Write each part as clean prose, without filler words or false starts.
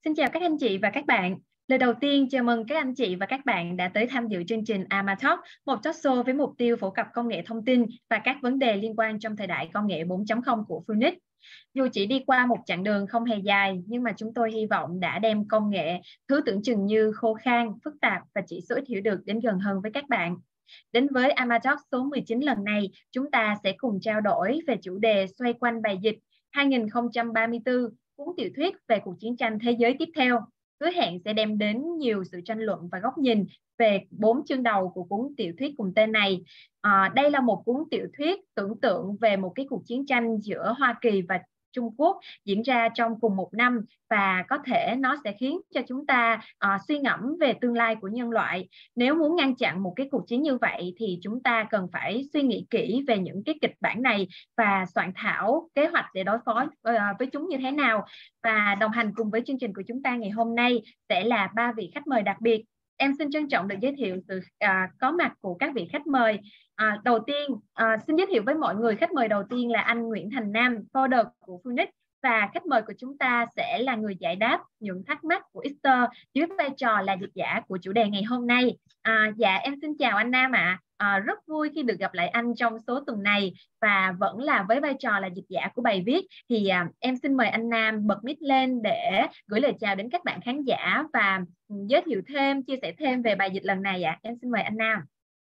Xin chào các anh chị và các bạn. Lời đầu tiên, chào mừng các anh chị và các bạn đã tới tham dự chương trình AMA Talk, một talk show với mục tiêu phổ cập công nghệ thông tin và các vấn đề liên quan trong thời đại công nghệ 4.0 của Phoenix. Dù chỉ đi qua một chặng đường không hề dài, nhưng mà chúng tôi hy vọng đã đem công nghệ, thứ tưởng chừng như khô khan, phức tạp và chỉ số ít hiểu được đến gần hơn với các bạn. Đến với AMA Talk số 19 lần này, chúng ta sẽ cùng trao đổi về chủ đề xoay quanh bài dịch 2034, cuốn tiểu thuyết về cuộc chiến tranh thế giới tiếp theo, hứa hẹn sẽ đem đến nhiều sự tranh luận và góc nhìn về 4 chương đầu của cuốn tiểu thuyết cùng tên này. Đây là một cuốn tiểu thuyết tưởng tượng về một cái cuộc chiến tranh giữa Hoa Kỳ và Trung Quốc diễn ra trong cùng một năm, và có thể nó sẽ khiến cho chúng ta suy ngẫm về tương lai của nhân loại. Nếu muốn ngăn chặn một cái cuộc chiến như vậy thì chúng ta cần phải suy nghĩ kỹ về những cái kịch bản này và soạn thảo kế hoạch để đối phó với chúng như thế nào. Và đồng hành cùng với chương trình của chúng ta ngày hôm nay sẽ là 3 vị khách mời đặc biệt. Em xin trân trọng được giới thiệu sự có mặt của các vị khách mời. Đầu tiên, xin giới thiệu với mọi người, khách mời đầu tiên là anh Nguyễn Thành Nam, founder của Phoenix, và khách mời của chúng ta sẽ là người giải đáp những thắc mắc của Esther dưới vai trò là dịch giả của chủ đề ngày hôm nay. Dạ, em xin chào anh Nam ạ. Rất vui khi được gặp lại anh trong số tuần này, và vẫn là với vai trò là dịch giả của bài viết. Thì em xin mời anh Nam bật mic lên để gửi lời chào đến các bạn khán giả và giới thiệu thêm, chia sẻ thêm về bài dịch lần này ạ. Em xin mời anh Nam.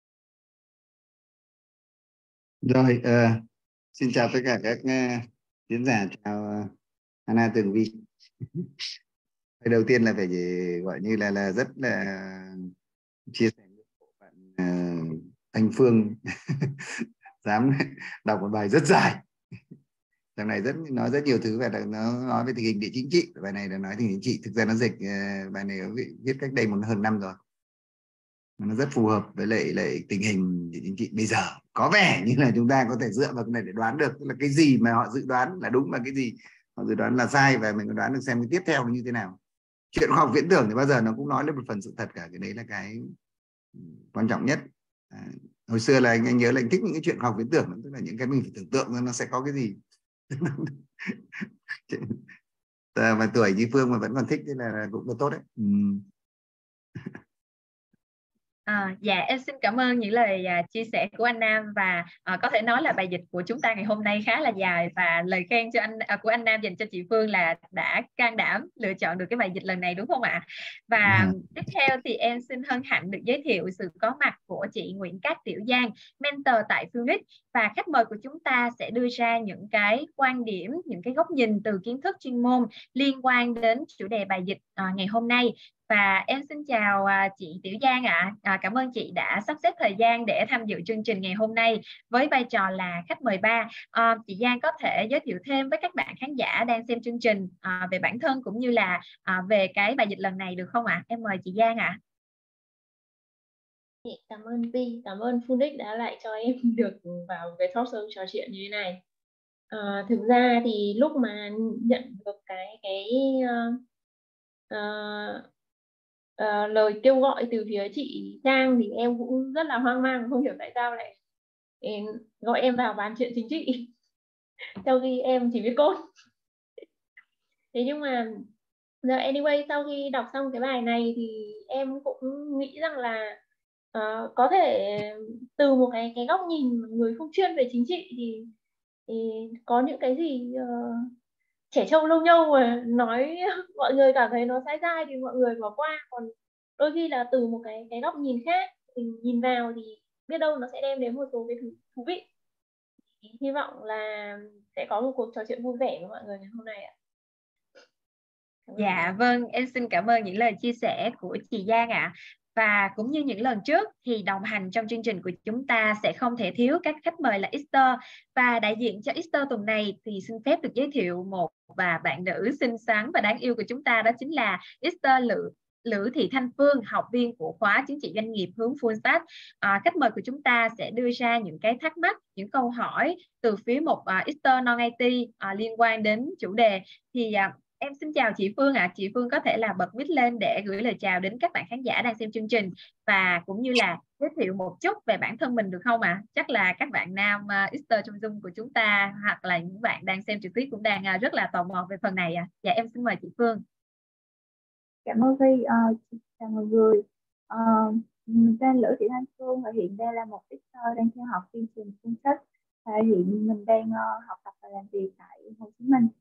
Rồi, xin chào tất cả các diễn giả, chào Anna, Tường Vi. Đầu tiên là phải gọi như là rất là chia sẻ với bạn Thanh Phương dám đọc một bài rất dài. Trong này nói rất nhiều thứ, và nó nói về tình hình địa chính trị. Bài này là nói tình hình chính trị, thực ra nó dịch bài này viết cách đây hơn năm rồi. Nó rất phù hợp với lại tình hình địa chính trị bây giờ. Có vẻ như là chúng ta có thể dựa vào cái này để đoán được là cái gì mà họ dự đoán là đúng và cái gì họ dự đoán là sai, và mình có đoán được xem cái tiếp theo như thế nào. Chuyện khoa học viễn tưởng thì bao giờ nó cũng nói lên một phần sự thật cả, cái đấy là cái quan trọng nhất. Hồi xưa là anh nhớ là anh thích những cái chuyện khoa học viễn tưởng, tức là những cái mình phải tưởng tượng nó sẽ có cái gì. Mà tuổi như Phương mà vẫn còn thích thế là cũng là tốt đấy. Dạ, em xin cảm ơn những lời chia sẻ của anh Nam, và có thể nói là bài dịch của chúng ta ngày hôm nay khá là dài, và lời khen cho của anh Nam dành cho chị Phương là đã can đảm lựa chọn được cái bài dịch lần này, đúng không ạ? Và tiếp theo thì em xin hân hạnh được giới thiệu sự có mặt của chị Nguyễn Cát Tiểu Giang, mentor tại Phoenix, và khách mời của chúng ta sẽ đưa ra những cái quan điểm, những cái góc nhìn từ kiến thức chuyên môn liên quan đến chủ đề bài dịch ngày hôm nay. Và em xin chào chị Tiểu Giang ạ. Cảm ơn chị đã sắp xếp thời gian để tham dự chương trình ngày hôm nay với vai trò là khách mời 3. Chị Giang có thể giới thiệu thêm với các bạn khán giả đang xem chương trình về bản thân cũng như là về cái bài dịch lần này được không ạ? Em mời chị Giang ạ. Cảm ơn Vi, cảm ơn Phoenix đã lại cho em được vào cái talk show trò chuyện như thế này. Thực ra thì lúc mà nhận được lời kêu gọi từ phía chị Trang thì em cũng rất là hoang mang, không hiểu tại sao lại gọi em vào bàn chuyện chính trị sau khi em chỉ biết code. Thế nhưng mà anyway, sau khi đọc xong cái bài này thì em cũng nghĩ rằng là có thể từ một cái góc nhìn người không chuyên về chính trị thì có những cái gì trẻ trâu lâu nhâu mà nói mọi người cảm thấy nó sai sai thì mọi người bỏ qua, còn đôi khi là từ một cái góc nhìn khác mình nhìn vào thì biết đâu nó sẽ đem đến một số cái thứ thú vị. Hy vọng là sẽ có một cuộc trò chuyện vui vẻ với mọi người ngày hôm nay ạ. Dạ vâng, em xin cảm ơn những lời chia sẻ của chị Giang ạ. Và cũng như những lần trước thì đồng hành trong chương trình của chúng ta sẽ không thể thiếu các khách mời là Esther. Và đại diện cho Esther tuần này thì xin phép được giới thiệu một bạn nữ xinh xắn và đáng yêu của chúng ta, đó chính là Esther Lữ Thị Thanh Phương, học viên của khóa chứng chỉ doanh nghiệp hướng full stack. Khách mời của chúng ta sẽ đưa ra những cái thắc mắc, những câu hỏi từ phía một Esther non IT liên quan đến chủ đề. Thì em xin chào chị Phương ạ. Chị Phương có thể là bật mic lên để gửi lời chào đến các bạn khán giả đang xem chương trình, và cũng như là giới thiệu một chút về bản thân mình được không ạ? Chắc là các bạn nam Esther trong Zoom của chúng ta hoặc là những bạn đang xem trực tiếp cũng đang rất là tò mò về phần này ạ. Dạ em xin mời chị Phương. Cảm ơn Vi. Chào mọi người. Mình tên Lữ Thị Thanh Phương và hiện đây là một teacher đang theo học chương trình Phương sách. Hiện mình đang học tập và làm việc tại Hồ Chí Minh.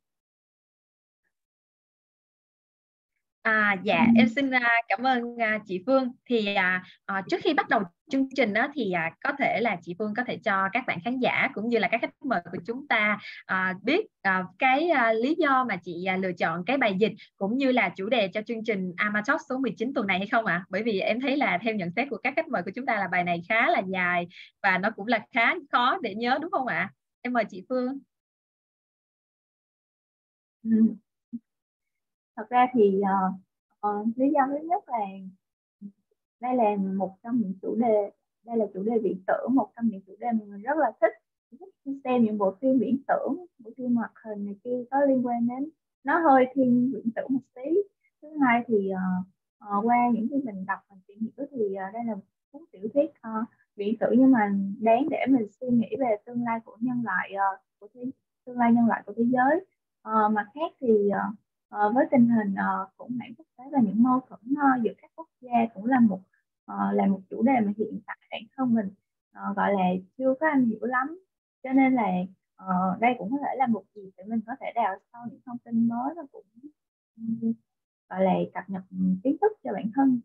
Dạ, em xin cảm ơn chị Phương. Thì trước khi bắt đầu chương trình đó, thì có thể là chị Phương có thể cho các bạn khán giả cũng như là các khách mời của chúng ta biết cái lý do mà chị lựa chọn cái bài dịch cũng như là chủ đề cho chương trình AmaTalk số 19 tuần này hay không ạ? Bởi vì em thấy là theo nhận xét của các khách mời của chúng ta là bài này khá là dài và nó cũng là khá khó để nhớ, đúng không ạ? Em mời chị Phương. Thật ra thì lý do thứ nhất là đây là một trong những chủ đề, đây là chủ đề viễn tưởng, một trong những chủ đề mà mình rất là thích xem những bộ phim viễn tưởng, bộ phim hoạt hình này kia có liên quan đến, nó hơi thiên viễn tưởng một tí. Thứ hai thì qua những cái mình đọc mình tìm hiểu thì đây là một cuốn tiểu thuyết viễn tưởng nhưng mà đáng để mình suy nghĩ về tương lai của nhân loại, tương lai nhân loại của thế giới. Mặt khác thì với tình hình khủng hoảng quốc tế và những mâu thuẫn giữa các quốc gia cũng là một chủ đề mà hiện tại bản thân mình gọi là chưa có am hiểu lắm, cho nên là đây cũng có thể là một dịp để mình có thể đào sâu những thông tin mới và cũng gọi là cập nhật kiến thức cho bản thân.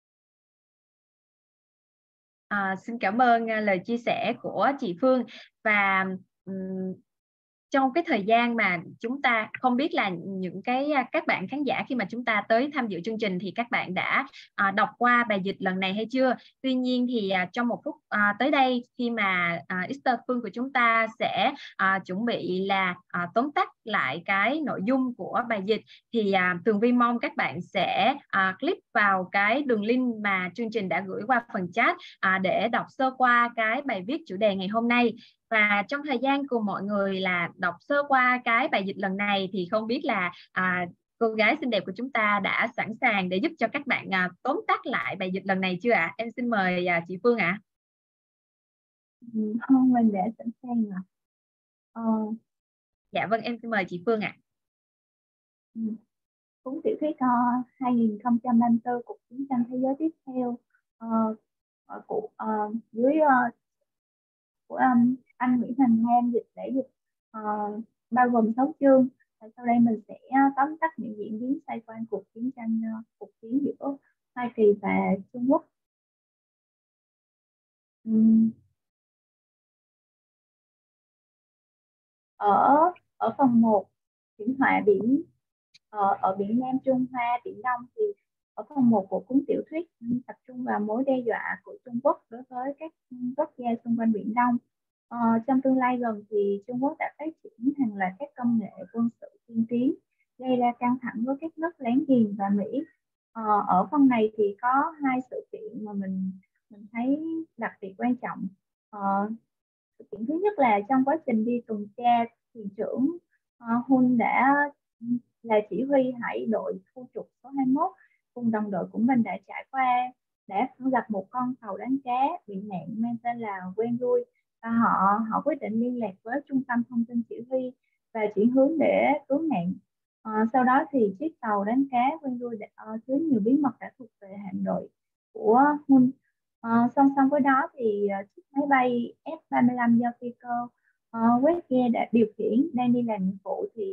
Xin cảm ơn lời chia sẻ của chị Phương. Và trong cái thời gian mà chúng ta không biết là những các bạn khán giả khi mà chúng ta tới tham dự chương trình thì các bạn đã đọc qua bài dịch lần này hay chưa. Tuy nhiên thì trong một phút tới đây, khi mà Esther Phương của chúng ta sẽ chuẩn bị là tóm tắt lại cái nội dung của bài dịch, thì Tường Vi mong các bạn sẽ click vào cái đường link mà chương trình đã gửi qua phần chat để đọc sơ qua cái bài viết chủ đề ngày hôm nay. Và trong thời gian cùng mọi người là đọc sơ qua cái bài dịch lần này thì không biết là cô gái xinh đẹp của chúng ta đã sẵn sàng để giúp cho các bạn tóm tắt lại bài dịch lần này chưa ạ? Em xin mời chị Phương ạ. Không, mình đã sẵn sàng rồi. Dạ vâng, em xin mời chị Phương ạ. Cuốn tiểu thuyết 2034 cuộc chiến tranh thế giới tiếp theo dưới của anh Nguyễn Thành Nam dịch để dịch bao gồm 6 chương. Và sau đây mình sẽ tóm tắt những diễn biến xoay quanh cuộc chiến giữa Hoa Kỳ và Trung Quốc. Ở phần 1, hiểm họa biển ở biển Nam Trung Hoa, Biển Đông, thì ở phần 1 của cuốn tiểu thuyết tập trung vào mối đe dọa của Trung Quốc đối với các quốc gia xung quanh Biển Đông. Trong tương lai gần thì Trung Quốc đã phát triển hàng loạt các công nghệ quân sự tiên tiến, gây ra căng thẳng với các nước láng giềng và Mỹ. Ở phần này thì có hai sự kiện mà mình thấy đặc biệt quan trọng. Sự kiện thứ nhất là trong quá trình đi tuần tra, thuyền trưởng Hun đã là chỉ huy hải đội khu trục số 21 cùng đồng đội của mình đã gặp một con tàu đánh cá bị nạn mang tên là Wenrui, và họ quyết định liên lạc với trung tâm thông tin chỉ huy và chuyển hướng để cứu nạn. Sau đó thì chiếc tàu đánh cá Wenrui chứa nhiều bí mật đã thuộc về hạm đội của Hun. Song song với đó thì chiếc máy bay F-35 do phi cơ Westgate đã điều khiển đang đi làm nhiệm vụ thì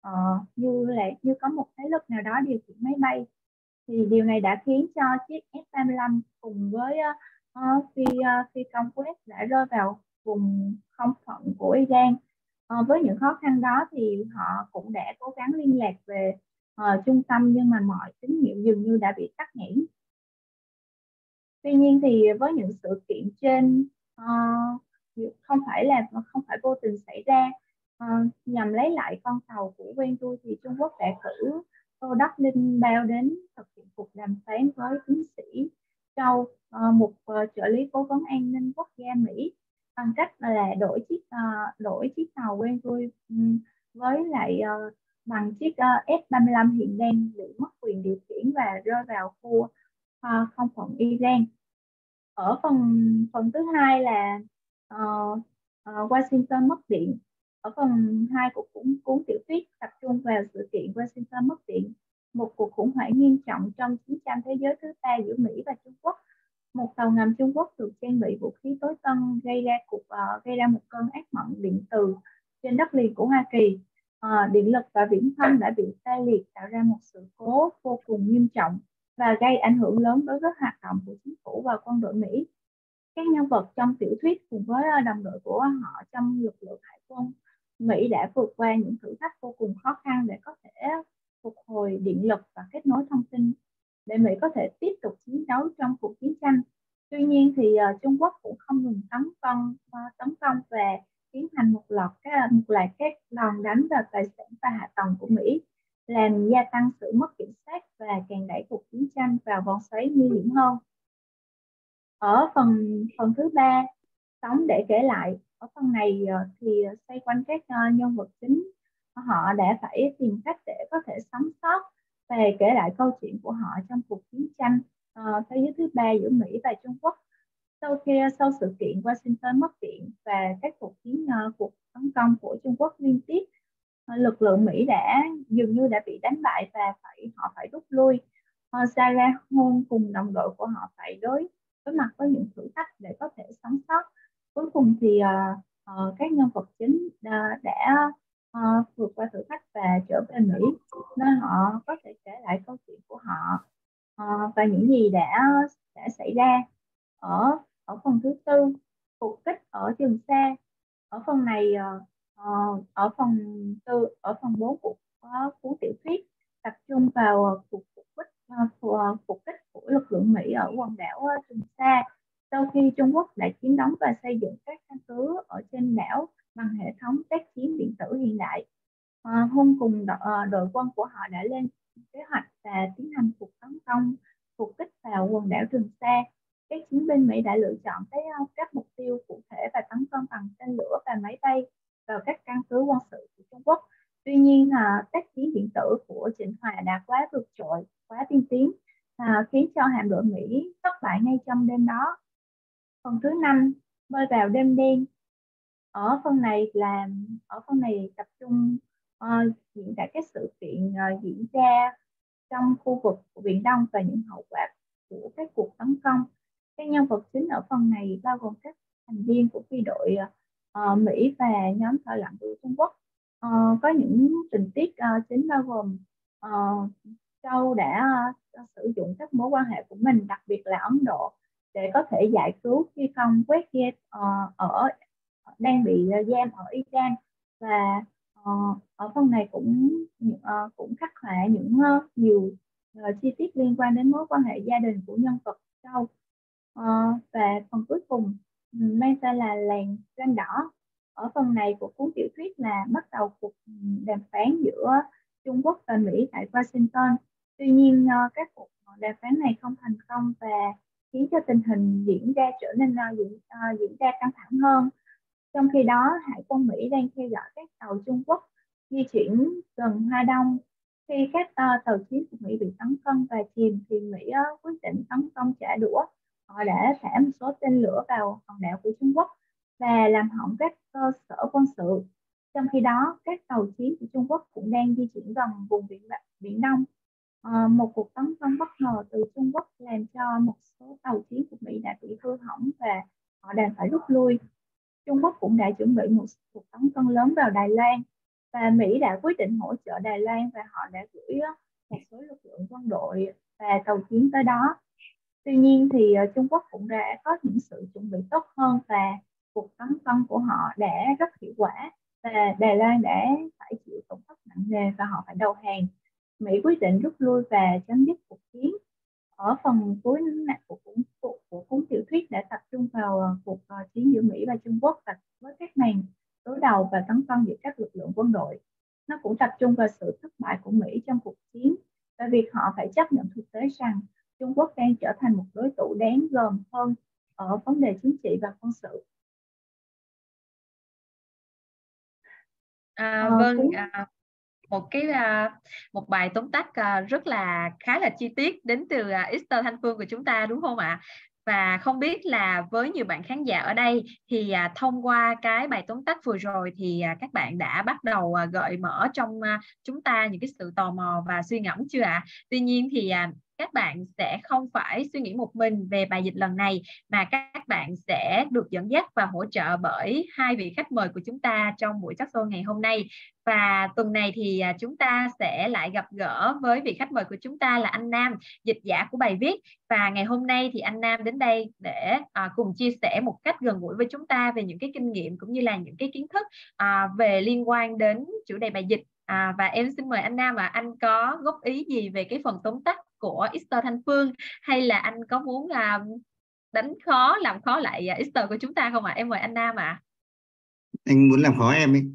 như có một thế lực nào đó điều khiển máy bay, thì điều này đã khiến cho chiếc F-35 cùng với phi công West đã rơi vào vùng không phận của Iran. Với những khó khăn đó thì họ cũng đã cố gắng liên lạc về trung tâm, nhưng mà mọi tín hiệu dường như đã bị tắc nghẽn. Tuy nhiên thì với những sự kiện trên không phải vô tình xảy ra. Nhằm lấy lại con tàu của Wenrui thì Trung Quốc đã cử Tô Đắc Linh Bao đến thực hiện cuộc đàm phán với tiến sĩ Châu, một trợ lý cố vấn an ninh quốc gia Mỹ, bằng cách là đổi chiếc tàu Wenrui với lại bằng chiếc F-35 hiện đang bị mất quyền điều khiển và rơi vào khu không phận Iran. Ở phần thứ hai là Washington mất điện. Ở phần 2 của cuốn tiểu thuyết tập trung vào sự kiện Washington mất điện một cuộc khủng hoảng nghiêm trọng trong chiến tranh thế giới thứ ba giữa Mỹ và Trung Quốc. Một tàu ngầm Trung Quốc được trang bị vũ khí tối tân gây ra một cơn ác mộng điện từ trên đất liền của Hoa Kỳ. Điện lực và viễn thông đã bị tê liệt, tạo ra một sự cố vô cùng nghiêm trọng và gây ảnh hưởng lớn đối với hoạt động của chính phủ và quân đội Mỹ. Các nhân vật trong tiểu thuyết cùng với đồng đội của họ trong lực lượng hải quân Mỹ đã vượt qua những thử thách vô cùng khó khăn để có thể phục hồi điện lực và kết nối thông tin để Mỹ có thể tiếp tục chiến đấu trong cuộc chiến tranh. Tuy nhiên thì Trung Quốc cũng không ngừng tấn công và tiến hành một loạt các đòn đánh vào tài sản và hạ tầng của Mỹ, làm gia tăng sự mất kiểm soát và càng đẩy cuộc chiến tranh vào vòng xoáy nguy hiểm hơn. Ở phần thứ ba, Sống để kể lại, ở phần này thì xoay quanh các nhân vật chính. Họ đã phải tìm cách để có thể sống sót và kể lại câu chuyện của họ trong cuộc chiến tranh thế giới thứ ba giữa Mỹ và Trung Quốc. Sau sự kiện Washington mất điện và các cuộc tấn công của Trung Quốc liên tiếp, lực lượng Mỹ dường như đã bị đánh bại và họ phải rút lui. Sarah Hôn cùng đồng đội của họ phải đối mặt với những thử thách để có thể sống sót. Cuối cùng thì các nhân vật chính đã vượt qua thử thách và trở về Mỹ, nên họ có thể kể lại câu chuyện của họ và những gì đã xảy ra. Ở phần thứ tư, phục kích ở Trường Sa. Ở phần này, ở phần 4 của cuốn tiểu thuyết tập trung vào cuộc phục kích của lực lượng Mỹ ở quần đảo Trường Sa sau khi Trung Quốc đã chiếm đóng và xây dựng các căn cứ ở trên đảo bằng hệ thống tác chiến điện tử hiện đại. Hôn cùng đội quân của họ đã lên kế hoạch và tiến hành cuộc tấn công phục kích vào quần đảo Trường Sa. Các chiến binh Mỹ đã lựa chọn các mục tiêu cụ thể và tấn công bằng tên lửa và máy bay vào các căn cứ quân sự của Trung Quốc. Tuy nhiên, tác chiến điện tử của Trịnh Hòa đã quá vượt trội, quá tiên tiến, khiến cho hạm đội Mỹ thất bại ngay trong đêm đó. Phần thứ 5, bơi vào đêm đen. Ở phần này tập trung diễn tả các sự kiện diễn ra trong khu vực của Biển Đông và những hậu quả của các cuộc tấn công. Các nhân vật chính ở phần này bao gồm các thành viên của phi đội Mỹ và nhóm thợ lặn của Trung Quốc. Có những tình tiết chính bao gồm Châu đã sử dụng các mối quan hệ của mình, đặc biệt là Ấn Độ, để có thể giải cứu phi công Westgate đang bị giam ở Iran. Và ở phần này cũng khắc họa nhiều chi tiết liên quan đến mối quan hệ gia đình của nhân vật Châu. Và phần cuối cùng mang tên là Làng Ranh Đỏ. Ở phần này của cuốn tiểu thuyết là bắt đầu cuộc đàm phán giữa Trung Quốc và Mỹ tại Washington. Tuy nhiên các cuộc đàm phán này không thành công và khiến cho tình hình diễn ra căng thẳng hơn. Trong khi đó, Hải quân Mỹ đang theo dõi các tàu Trung Quốc di chuyển gần Hoa Đông. Khi các tàu chiến của Mỹ bị tấn công và chìm thì Mỹ quyết định tấn công trả đũa. Họ đã thả một số tên lửa vào hòn đảo của Trung Quốc và làm hỏng các cơ sở quân sự. Trong khi đó, các tàu chiến của Trung Quốc cũng đang di chuyển gần vùng Biển Đông. Một cuộc tấn công bất ngờ từ Trung Quốc làm cho một số tàu chiến của Mỹ đã bị hư hỏng và họ đang phải rút lui. Trung Quốc cũng đã chuẩn bị một cuộc tấn công lớn vào Đài Loan và Mỹ đã quyết định hỗ trợ Đài Loan và họ đã gửi một số lực lượng quân đội và tàu chiến tới đó. Tuy nhiên thì Trung Quốc cũng đã có những sự chuẩn bị tốt hơn và cuộc tấn công của họ đã rất hiệu quả và Đài Loan đã phải chịu tổn thất nặng nề và họ phải đầu hàng. Mỹ quyết định rút lui và chấm dứt cuộc chiến. Ở phần cuối của cuốn tiểu thuyết đã tập trung vào cuộc chiến giữa Mỹ và Trung Quốc và với các màn đối đầu và tấn công giữa các lực lượng quân đội. Nó cũng tập trung vào sự thất bại của Mỹ trong cuộc chiến và việc họ phải chấp nhận thực tế rằng Trung Quốc đang trở thành một đối thủ đáng gờm hơn ở vấn đề chính trị và quân sự. Một bài tóm tắt rất là khá là chi tiết đến từ Esther Thanh Phương của chúng ta, đúng không ạ? Và không biết là với nhiều bạn khán giả ở đây thì thông qua cái bài tóm tắt vừa rồi thì các bạn đã bắt đầu gợi mở trong chúng ta những cái sự tò mò và suy ngẫm chưa ạ? Tuy nhiên thì các bạn sẽ không phải suy nghĩ một mình về bài dịch lần này, mà các bạn sẽ được dẫn dắt và hỗ trợ bởi hai vị khách mời của chúng ta trong buổi chat show ngày hôm nay. Và tuần này thì chúng ta sẽ lại gặp gỡ với vị khách mời của chúng ta là anh Nam, dịch giả của bài viết. Và ngày hôm nay thì anh Nam đến đây để cùng chia sẻ một cách gần gũi với chúng ta về những cái kinh nghiệm cũng như là những cái kiến thức về liên quan đến chủ đề bài dịch. Và em xin mời anh Nam, anh có góp ý gì về cái phần tóm tắt của Esther Thanh Phương, hay là anh có muốn đánh khó, làm khó lại Esther của chúng ta không ạ? Em mời anh Nam ạ. Anh muốn làm khó em ấy.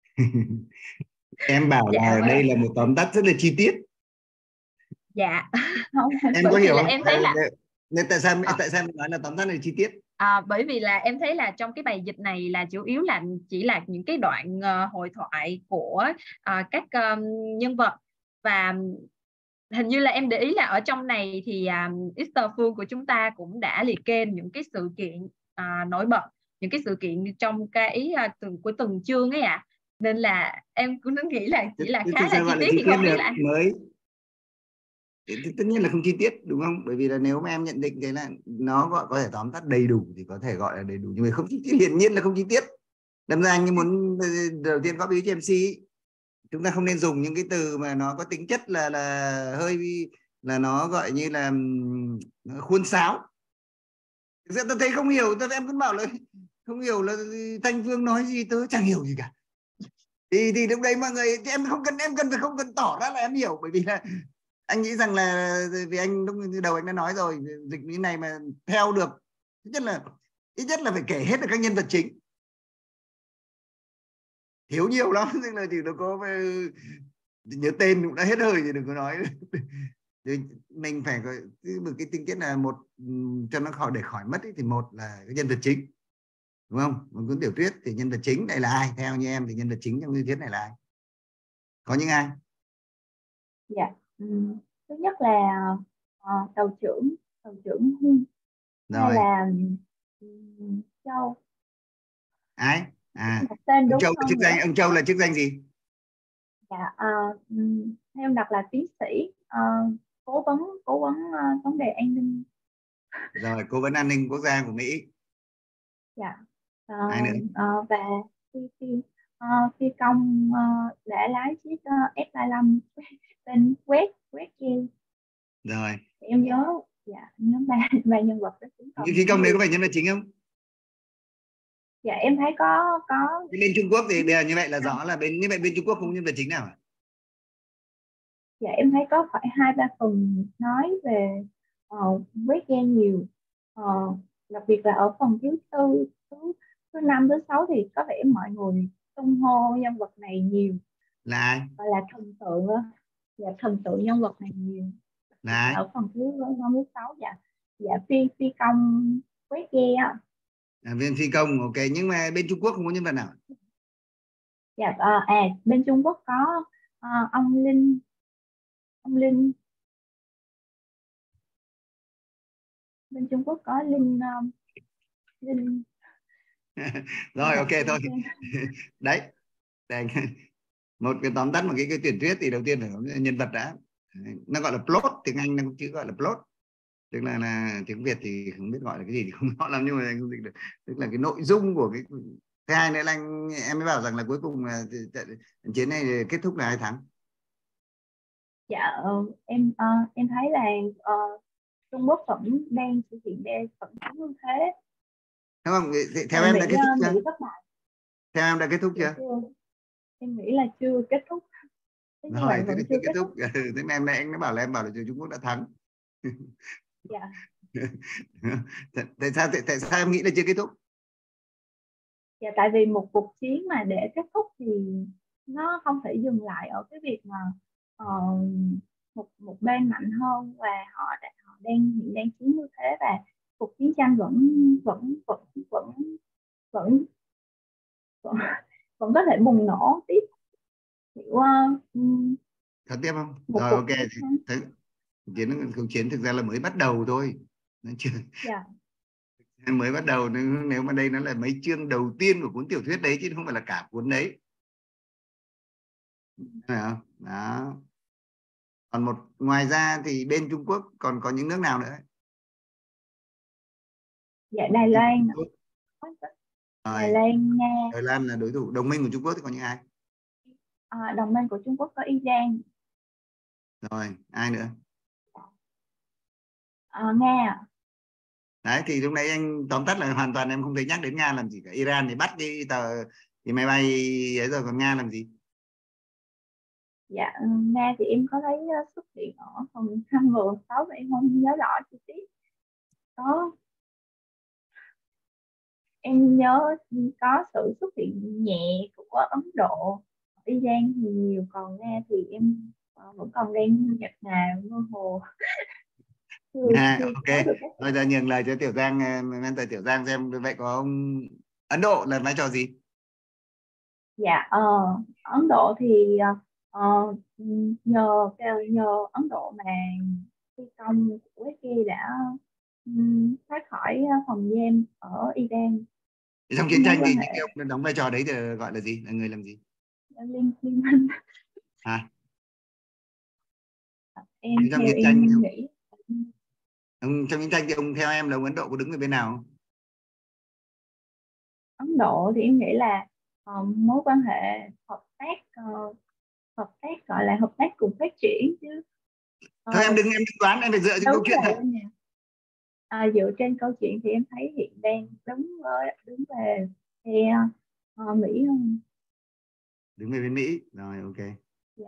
Em bảo Dạ, là đây là một tóm tắt rất là chi tiết. Dạ. Em có hiểu không? Em thấy là tại sao em nói là tóm tắt là chi tiết? Bởi vì là em thấy là trong cái bài dịch này là chủ yếu là chỉ là những cái đoạn hội thoại của các nhân vật, và hình như là em để ý là ở trong này thì Esther Phương của chúng ta cũng đã liệt kê những cái sự kiện nổi bật, những cái sự kiện trong cái từng chương ấy ạ. Nên là em cũng nghĩ là chỉ là khá là chi tiết, thì không biết là mới. Tất nhiên là không chi tiết, đúng không? Bởi vì là nếu mà em nhận định cái là nó gọi có thể tóm tắt đầy đủ thì có thể gọi là đầy đủ, nhưng mà không chi tiết, hiển nhiên là không chi tiết. Đâm ra anh muốn đầu tiên góp ý cho MC, chúng ta không nên dùng những cái từ mà nó có tính chất là hơi là nó gọi như là khuôn sáo. Thực ra tôi thấy không hiểu, em cứ bảo là không hiểu là Thanh Phương nói gì, tôi chẳng hiểu gì cả. Thì lúc đấy mọi người em không cần tỏ ra là em hiểu, bởi vì là anh nghĩ rằng là vì anh lúc đầu anh đã nói rồi, dịch như này mà theo được ít nhất là phải kể hết được các nhân vật chính, thiếu nhiều lắm, nên là chỉ nó có nhớ tên cũng đã hết hơi thì đừng có nói. Mình phải có một cái tinh tiết là một, cho nó để khỏi mất ấy, thì một là cái nhân vật chính, đúng không? Một cuốn tiểu thuyết thì nhân vật chính đây là ai? Theo như em thì nhân vật chính trong tiểu thuyết này là ai? Có những ai? Dạ, thứ nhất là tàu trưởng Hưng, hay là Châu. Ai? Tên đúng Châu, không? chức danh ông Châu là chức danh gì? Dạ, theo đặt là tiến sĩ, cố vấn vấn đề an ninh. Rồi, cố vấn an ninh quốc gia của Mỹ. Dạ. Ai nữa? Và phi công đã lái chiếc F-35 tên Quét Chen. Rồi. Em nhớ ba nhân vật đó. Những phi công đấy có phải nhân vật chính không? Dạ em thấy có. Bên Trung Quốc thì bây giờ như vậy là rõ là bên Trung Quốc không có nhân vật chính nào à? Dạ em thấy có phải 2-3 phần nói về Quét Chen nhiều, đặc biệt là ở phần thứ 5, thứ 6 thì có vẻ mọi người tung hô nhân vật này nhiều. Là ai? Gọi là thần tượng nhân vật này nhiều. Là ai? Ở phần thứ 5, thứ 6. Dạ phi công Quét Chen. Bên phi công, ok, nhưng mà bên Trung Quốc không có nhân vật nào? Dạ, bên Trung Quốc có ông Linh. Bên Trung Quốc có Linh. Rồi, ok thôi. Đấy, một cái tóm tắt một cái tuyển thuyết thì đầu tiên phải có nhân vật đã. Nó gọi là plot, tiếng Anh nó cũng chỉ gọi là plot, tức là tiếng Việt thì không biết gọi là cái gì thì không rõ lắm, nhưng mà anh không dịch được. Tức là cái nội dung của cái. Thứ hai nữa là em mới bảo rằng là cuối cùng là chiến này kết thúc là ai thắng? Dạ, em thấy là Trung Quốc vẫn đang thực hiện vẫn chiếm ưu thế. Đúng không? Theo em đã kết thúc chưa? Theo em đã kết thúc chưa? Em nghĩ là chưa kết thúc. Rồi, thế chưa kết thúc. Thế mà em anh mới bảo là em bảo là Trung Quốc đã thắng. Dạ. Tại sao em nghĩ là chưa kết thúc? Dạ, tại vì một cuộc chiến mà để kết thúc thì nó không thể dừng lại ở cái việc mà một bên mạnh hơn và họ đang chiếm ưu thế, và cuộc chiến tranh vẫn có thể bùng nổ tiếp. Thật tiếp không? Rồi, ok. Cuộc chiến thực ra là mới bắt đầu thôi. Nó chưa. Dạ. Em mới bắt đầu, nếu mà đây nó là mấy chương đầu tiên của cuốn tiểu thuyết đấy chứ không phải là cả cuốn đấy. Phải không? Đó. Còn ngoài ra thì bên Trung Quốc còn có những nước nào nữa? Dạ Đài Loan. Đài Rồi. Loan, Nga. Đài Loan là đối thủ. Đồng minh của Trung Quốc thì có những ai? Đồng minh của Trung Quốc có Iran. Rồi, ai nữa? Nga. Đấy, thì lúc nãy anh tóm tắt là hoàn toàn em không thấy nhắc đến Nga làm gì cả. Iran thì bắt cái máy bay ấy rồi, còn Nga làm gì? Dạ, Nga thì em có thấy xuất hiện ở phần 5/6 và em không nhớ rõ chi tiết. Em nhớ có sự xuất hiện nhẹ của Ấn Độ, Iran thì nhiều, còn Nga thì em vẫn còn đang nhạt nhòa mơ hồ. Ok, bây giờ nhường lời cho Tiểu Giang, mentor Tiểu Giang xem vậy có ông Ấn Độ là vai trò gì? Dạ, Ấn Độ thì nhờ Ấn Độ mà phi công của kia đã thoát khỏi phòng giam ở Iran. Trong chiến tranh thì những cái ông đóng vai trò đấy thì gọi là gì, là người làm gì? Liên minh. Em trong theo chiến tranh em nghĩ trong chiến tranh thì ông, theo em là ông Ấn Độ có đứng ở bên nào? Ấn Độ thì em nghĩ là mối quan hệ hợp tác gọi là hợp tác cùng phát triển chứ. Thôi em đừng đoán, em phải dựa trên câu chuyện thôi. Dựa trên câu chuyện thì em thấy hiện đang đứng về phe Mỹ hơn. Đứng về bên Mỹ rồi, ok. Dạ.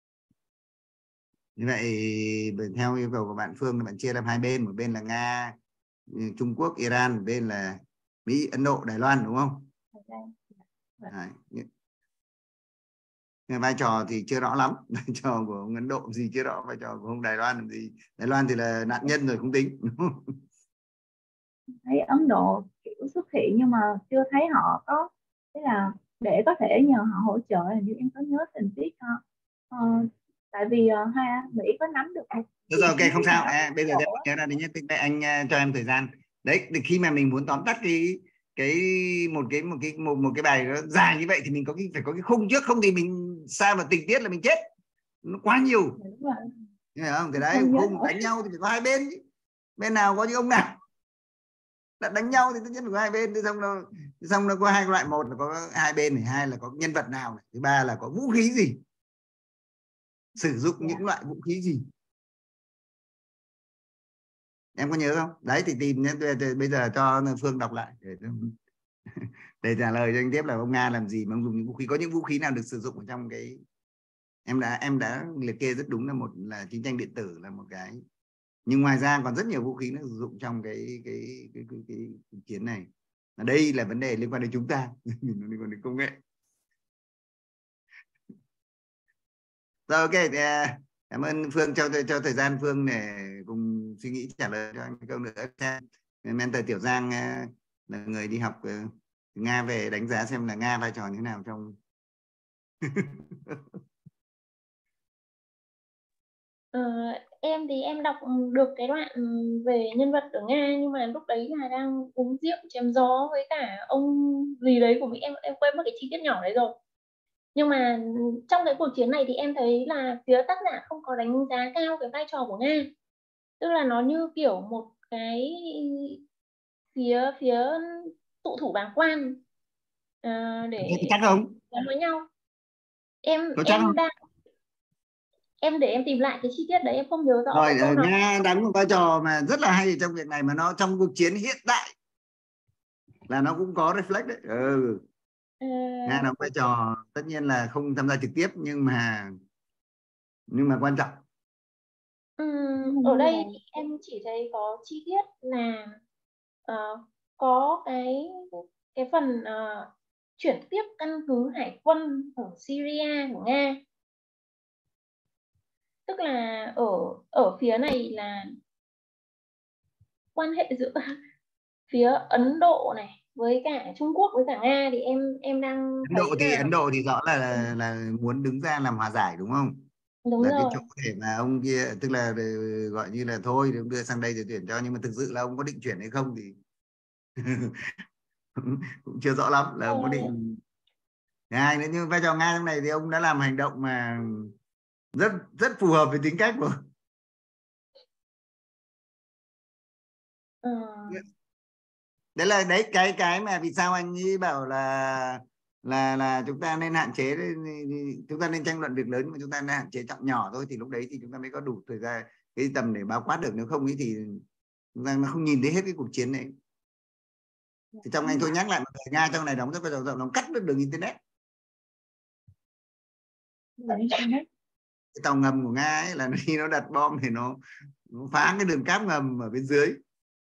Như vậy theo yêu cầu của bạn Phương là bạn chia làm hai bên, một bên là Nga, Trung Quốc, Iran, một bên là Mỹ, Ấn Độ, Đài Loan, đúng không? Đấy. Vai trò thì chưa rõ lắm, vai trò của ông Ấn Độ gì chưa rõ, vai trò của ông Đài Loan làm gì. Đài Loan thì là nạn nhân rồi, không tính. Thấy Ấn Độ kiểu xuất hiện nhưng mà chưa thấy họ có, tức là để có thể nhờ họ hỗ trợ, như em có nhớ tình tiết tại vì Mỹ có nắm được. Được rồi, ok, không sao. Bây giờ em nhớ ra đấy nhất, anh cho em thời gian đấy. Khi mà mình muốn tóm tắt một cái bài nó dài như vậy thì mình phải có cái khung trước, không thì mình sao mà tình tiết là mình chết, nó quá nhiều. Đúng rồi. Hiểu không? Thì đấy, khung đánh nhau thì phải có hai bên chứ. Bên nào có những ông nào đã đánh nhau thì tất nhiên phải có hai bên. Xong nó có hai loại: một là có hai bên này, hai là có nhân vật nào này, thứ ba là có vũ khí gì, sử dụng những loại vũ khí gì. Em có nhớ không? Đấy thì tìm nhé. Bây giờ cho Phương đọc lại để trả lời cho anh tiếp là ông Nga làm gì mà ông dùng những vũ khí, có những vũ khí nào được sử dụng ở trong cái em đã liệt kê rất đúng, là một là chiến tranh điện tử là một cái, nhưng ngoài ra còn rất nhiều vũ khí nó sử dụng trong cái chiến này. Và đây là vấn đề liên quan đến chúng ta, liên quan đến công nghệ. Rồi, ok, cảm ơn Phương cho thời gian Phương để cùng suy nghĩ trả lời cho anh câu nữa. Mentor Tiểu Giang là người đi học Nga về, đánh giá xem là Nga vai trò như thế nào trong em thì em đọc được cái đoạn về nhân vật ở Nga, nhưng mà lúc đấy là đang uống rượu chém gió với cả ông gì đấy của Mỹ, em quên mất cái chi tiết nhỏ đấy rồi. Nhưng mà trong cái cuộc chiến này thì em thấy là phía tác giả không có đánh giá cao cái vai trò của Nga, tức là nó như kiểu một cái phía tụ thủ bàng quan để chắc không gắn với nhau. Em không? đang để em tìm lại cái chi tiết đấy, em không nhớ rõ. Rồi, Nga đóng một vai trò mà rất là hay trong việc này, mà nó trong cuộc chiến hiện đại là nó cũng có reflect đấy. Nga đóng vai trò tất nhiên là không tham gia trực tiếp nhưng mà quan trọng. Ở đây thì em chỉ thấy có chi tiết là có cái phần chuyển tiếp căn cứ hải quân ở Syria của Nga, tức là ở phía này là quan hệ giữa phía Ấn Độ này với cả Trung Quốc với cả Nga, thì em đang Ấn Độ thì rõ là muốn đứng ra làm hòa giải, đúng không? Đúng là rồi. cái chỗ để mà ông kia, tức là gọi như là thôi đưa sang đây rồi tuyển cho, nhưng mà thực sự là ông có định chuyển hay không thì cũng chưa rõ lắm là ông có định. Hai nữa, nhưng vai trò Nga trong này thì ông đã làm hành động mà rất phù hợp với tính cách của. Đấy là cái mà vì sao anh ấy bảo là chúng ta nên hạn chế, chúng ta nên tranh luận việc lớn mà chúng ta nên hạn chế chọn nhỏ thôi, thì lúc đấy thì chúng ta mới có đủ thời gian cái tầm để bao quát được, nếu không ý thì chúng ta không nhìn thấy hết cái cuộc chiến này. Thì trong anh tôi nhắc lại, Nga trong này đóng rất vai trò rộng, nó cắt đứt đường internet. Cái tàu ngầm của Nga ấy là khi nó đặt bom thì nó phá cái đường cáp ngầm ở bên dưới.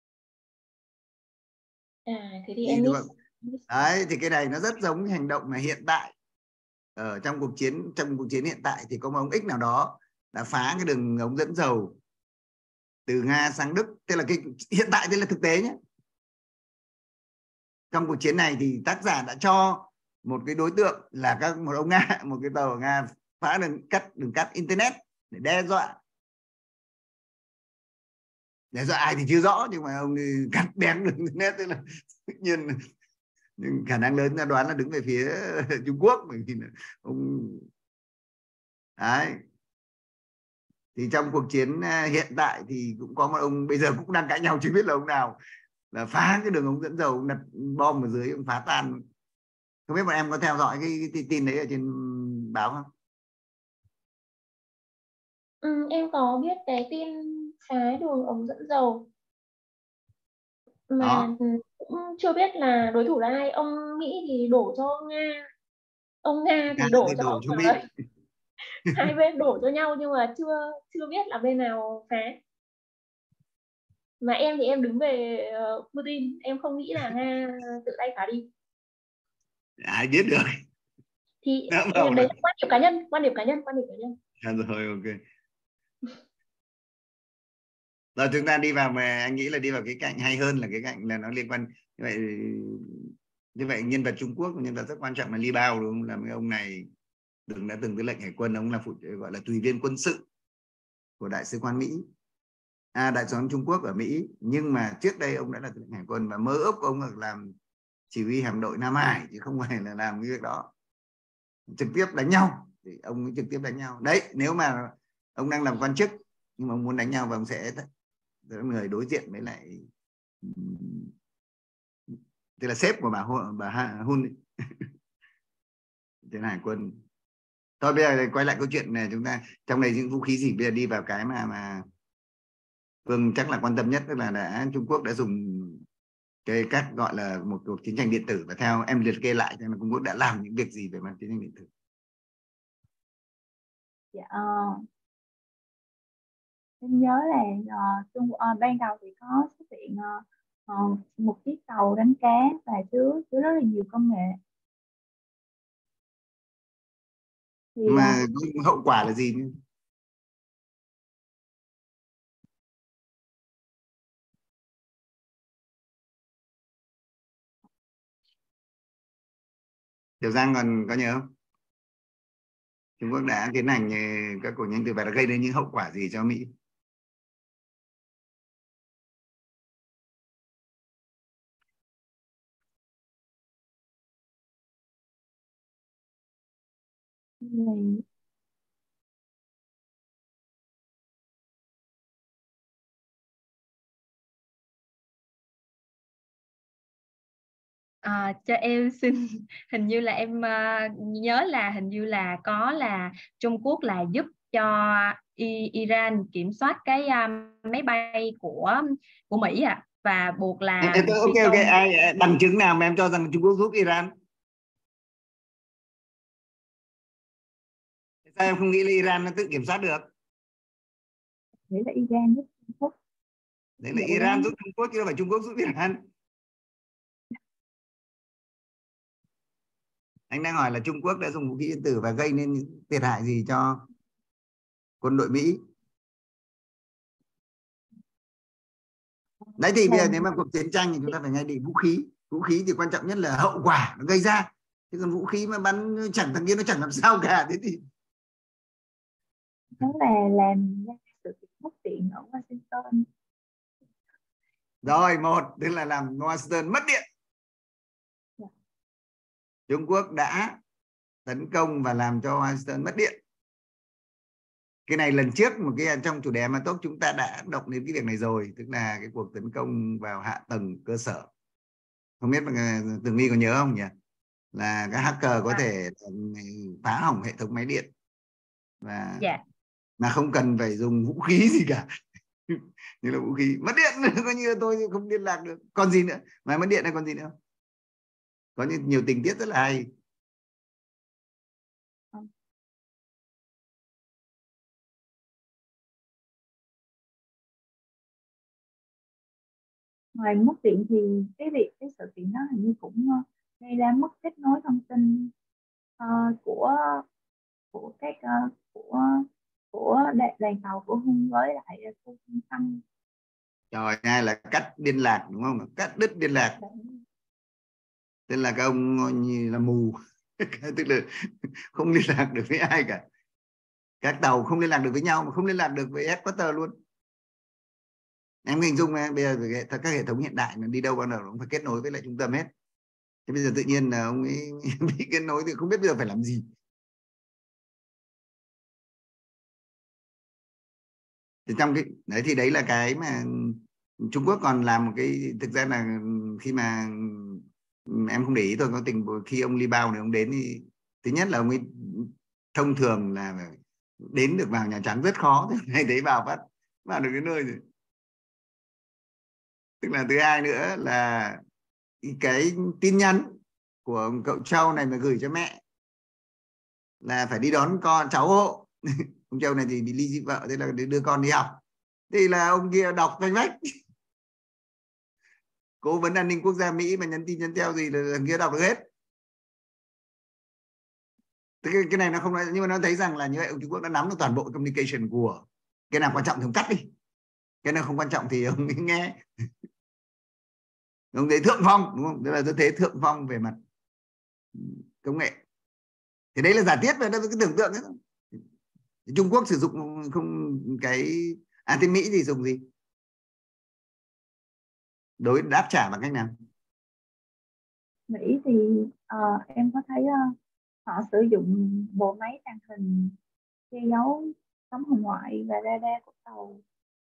Thế thì em đấy, thì cái này nó rất giống cái hành động mà hiện tại ở trong cuộc chiến hiện tại thì có một ông X nào đó đã phá cái đường ống dẫn dầu từ Nga sang Đức. Thế là cái hiện tại, đây là thực tế nhé. Trong cuộc chiến này thì tác giả đã cho một cái đối tượng là một ông Nga, một cái tàu ở Nga phá đường cắt internet để đe dọa ai thì chưa rõ, nhưng mà ông cắt bén đường internet, tức là tự nhiên, nhưng khả năng lớn ra đoán là đứng về phía Trung Quốc, bởi vì ông đấy. Thì trong cuộc chiến hiện tại thì cũng có một ông bây giờ cũng đang cãi nhau chưa biết là ông nào là phá cái đường ống dẫn dầu, đặt bom ở dưới, ông phá tan. Không biết bọn em có theo dõi cái tin đấy ở trên báo không? Em có biết cái tin phá đường ống dẫn dầu mà đó. Cũng chưa biết là đối thủ là ai. Ông Mỹ thì đổ cho Nga, ông Nga thì đổ cho ông Mỹ. Hai bên đổ cho nhau, nhưng mà chưa biết là bên nào phá. Mà em thì em đứng về Putin, em không nghĩ là Nga tự tay phá đi. Ai biết được. Thì đấy là quan điểm cá nhân. Rồi, ok. Rồi chúng ta đi vào, mà anh nghĩ là đi vào cái cạnh hay hơn, là cái cạnh là nó liên quan như vậy nhân vật Trung Quốc, nhân vật rất quan trọng là Li Bao, đúng không? Là mấy ông này đã từng tư lệnh hải quân, ông là gọi là tùy viên quân sự của đại sứ quan Mỹ, đại sứ quán Trung Quốc ở Mỹ, nhưng mà trước đây ông đã là tư lệnh hải quân, và mơ ước của ông là làm chỉ huy hạm đội Nam Hải, chứ không phải là làm cái việc đó trực tiếp đánh nhau. Thì ông ấy trực tiếp đánh nhau đấy. Nếu mà ông đang làm quan chức nhưng mà ông muốn đánh nhau, và ông sẽ người đối diện với lại tức là sếp của bà Hun trên hải quân. Thôi bây giờ quay lại câu chuyện này, chúng ta trong này những vũ khí gì, bây giờ đi vào cái mà Phương chắc là quan tâm nhất, tức là Trung Quốc đã dùng cái cách gọi là một cuộc chiến tranh điện tử, và theo em liệt kê lại xem là Trung Quốc đã làm những việc gì về mặt chiến tranh điện tử. Dạ, em nhớ là ban đầu thì có xuất hiện một chiếc tàu đánh cá và chứa rất là nhiều công nghệ. Thì mà hậu quả là gì? Tiểu Giang còn có nhớ không? Trung Quốc đã tiến hành các cuộc chiến tranh và đã gây đến những hậu quả gì cho Mỹ? Cho em xin hình như là em nhớ là hình như là có là Trung Quốc là giúp cho Iran kiểm soát cái máy bay của Mỹ và buộc là ok, ai bằng chứng nào mà em cho rằng Trung Quốc giúp Iran? Sao em không nghĩ là Iran nó tự kiểm soát được? Đấy là Iran giúp Trung Quốc. Đấy là Iran giúp Trung Quốc chứ không phải Trung Quốc giúp Iran. Anh đang hỏi là Trung Quốc đã dùng vũ khí điện tử và gây nên những thiệt hại gì cho quân đội Mỹ. Đấy thì bây giờ nếu mà cuộc chiến tranh thì chúng ta phải ngay định vũ khí. Vũ khí thì quan trọng nhất là hậu quả nó gây ra. Chứ còn vũ khí mà bắn chẳng thằng kia nó chẳng làm sao cả. Thế thì đó là làm ra sự bất tiện ở Washington. Rồi, một tức là làm Washington mất điện. Trung Quốc đã tấn công và làm cho Washington mất điện. Cái này lần trước một cái trong chủ đề Amatalk chúng ta đã động đến cái việc này rồi, tức là cái cuộc tấn công vào hạ tầng cơ sở. Không biết Tường Vi có nhớ không nhỉ? Là các hacker có thể phá hỏng hệ thống máy điện và mà không cần phải dùng vũ khí gì cả. Như là vũ khí mất điện coi như là tôi không liên lạc được. Còn gì nữa? Mà mất điện này còn gì nữa? Có nhiều tình tiết rất là hay. Ngoài mất điện thì cái sự kiện đó hình như cũng gây ra mất kết nối thông tin của các của đoàn tàu của Hung với lại khu trung tâm. Rồi, ngay là cắt liên lạc đúng không? Cắt đứt liên lạc. Tức là các ông như là mù. Tức là không liên lạc được với ai cả. Các tàu không liên lạc được với nhau mà không liên lạc được với headquarter luôn. Em hình dung bây giờ các hệ thống hiện đại nó đi đâu bao giờ cũng phải kết nối với lại trung tâm hết. Thế bây giờ tự nhiên là ông ấy bị kết nối thì không biết bây giờ phải làm gì. Thì trong cái đấy thì đấy là cái mà Trung Quốc còn làm một cái, thực ra là khi mà em không để ý thôi, có tình khi ông Li Bao này ông đến thì thứ nhất là ông ấy thông thường là đến được vào Nhà Trắng rất khó, này thấy vào phát vào được cái nơi rồi. Tức là thứ hai nữa là cái tin nhắn của cậu Châu này mà gửi cho mẹ là phải đi đón con cháu hộ. Ông Châu này thì bị ly dị vợ, thế là đưa con đi học, thì là ông kia đọc vách vách. Cố vấn an ninh quốc gia Mỹ mà nhắn tin nhắn theo gì là thằng kia đọc được hết. Cái này nó không nói, nhưng mà nó thấy rằng là như vậy ông Trung Quốc đã nắm được toàn bộ communication của cái nào quan trọng thì ông cắt đi, cái nào không quan trọng thì ông nghe. Ông thấy thượng phong đúng không? Tức là tôi thấy thượng phong về mặt công nghệ. Thì đấy là giả thiết về cái tưởng tượng ấy. Trung Quốc sử dụng không cái tên Mỹ thì dùng gì? Đối đáp trả bằng cách nào? Mỹ thì em có thấy họ sử dụng bộ máy tàng hình che giấu sóng hồng ngoại và radar của tàu.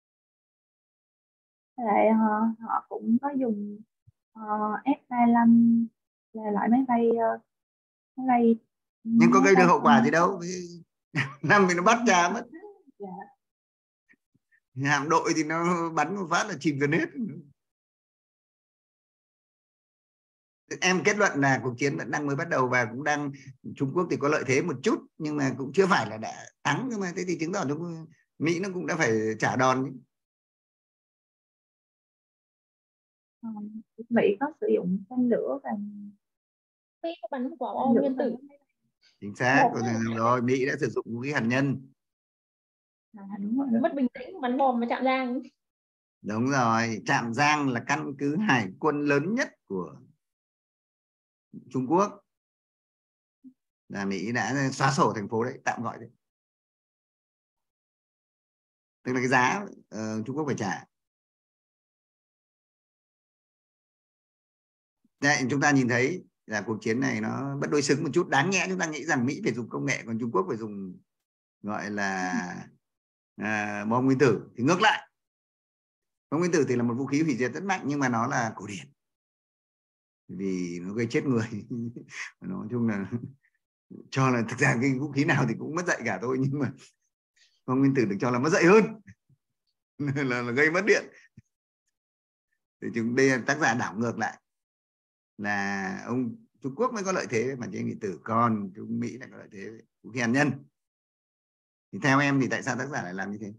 Lại họ cũng có dùng F-35 là loại máy bay nhưng có gây được hậu quả gì đâu. Năm thì nó bắt cha mất. Dạ. Hạm đội thì nó bắn một phát là chìm gần hết. Em kết luận là cuộc chiến vẫn đang mới bắt đầu và cũng đang, Trung Quốc thì có lợi thế một chút nhưng mà cũng chưa phải là đã thắng, nhưng mà thế thì chứng tỏ Mỹ nó cũng đã phải trả đòn. Mỹ có sử dụng tên lửa và Mỹ có bắn quả bom nguyên tử. Chính xác rồi, Mỹ đã sử dụng vũ khí hạt nhân. Đúng rồi. Mất bình tĩnh bắn bom vào Trạm Giang. Đúng rồi, Trạm Giang là căn cứ hải quân lớn nhất của Trung Quốc, là Mỹ đã xóa sổ thành phố đấy, tạm gọi đấy. Tức là cái giá Trung Quốc phải trả. Đấy, chúng ta nhìn thấy là cuộc chiến này nó bất đối xứng một chút. Đáng nhẽ chúng ta nghĩ rằng Mỹ phải dùng công nghệ, còn Trung Quốc phải dùng gọi là bom nguyên tử. Thì ngược lại, bom nguyên tử thì là một vũ khí hủy diệt rất mạnh, nhưng mà nó là cổ điển vì nó gây chết người. Nói chung là cho là thực ra cái vũ khí nào thì cũng mất dạy cả thôi, nhưng mà bom nguyên tử được cho là mất dạy hơn. là gây mất điện. Thì chúng đây là tác giả đảo ngược lại, là ông Trung Quốc mới có lợi thế mà trên điện tử, còn Trung Mỹ lại có lợi thế vũ khí hạt nhân. Thì theo em thì tại sao tác giả lại làm như thế?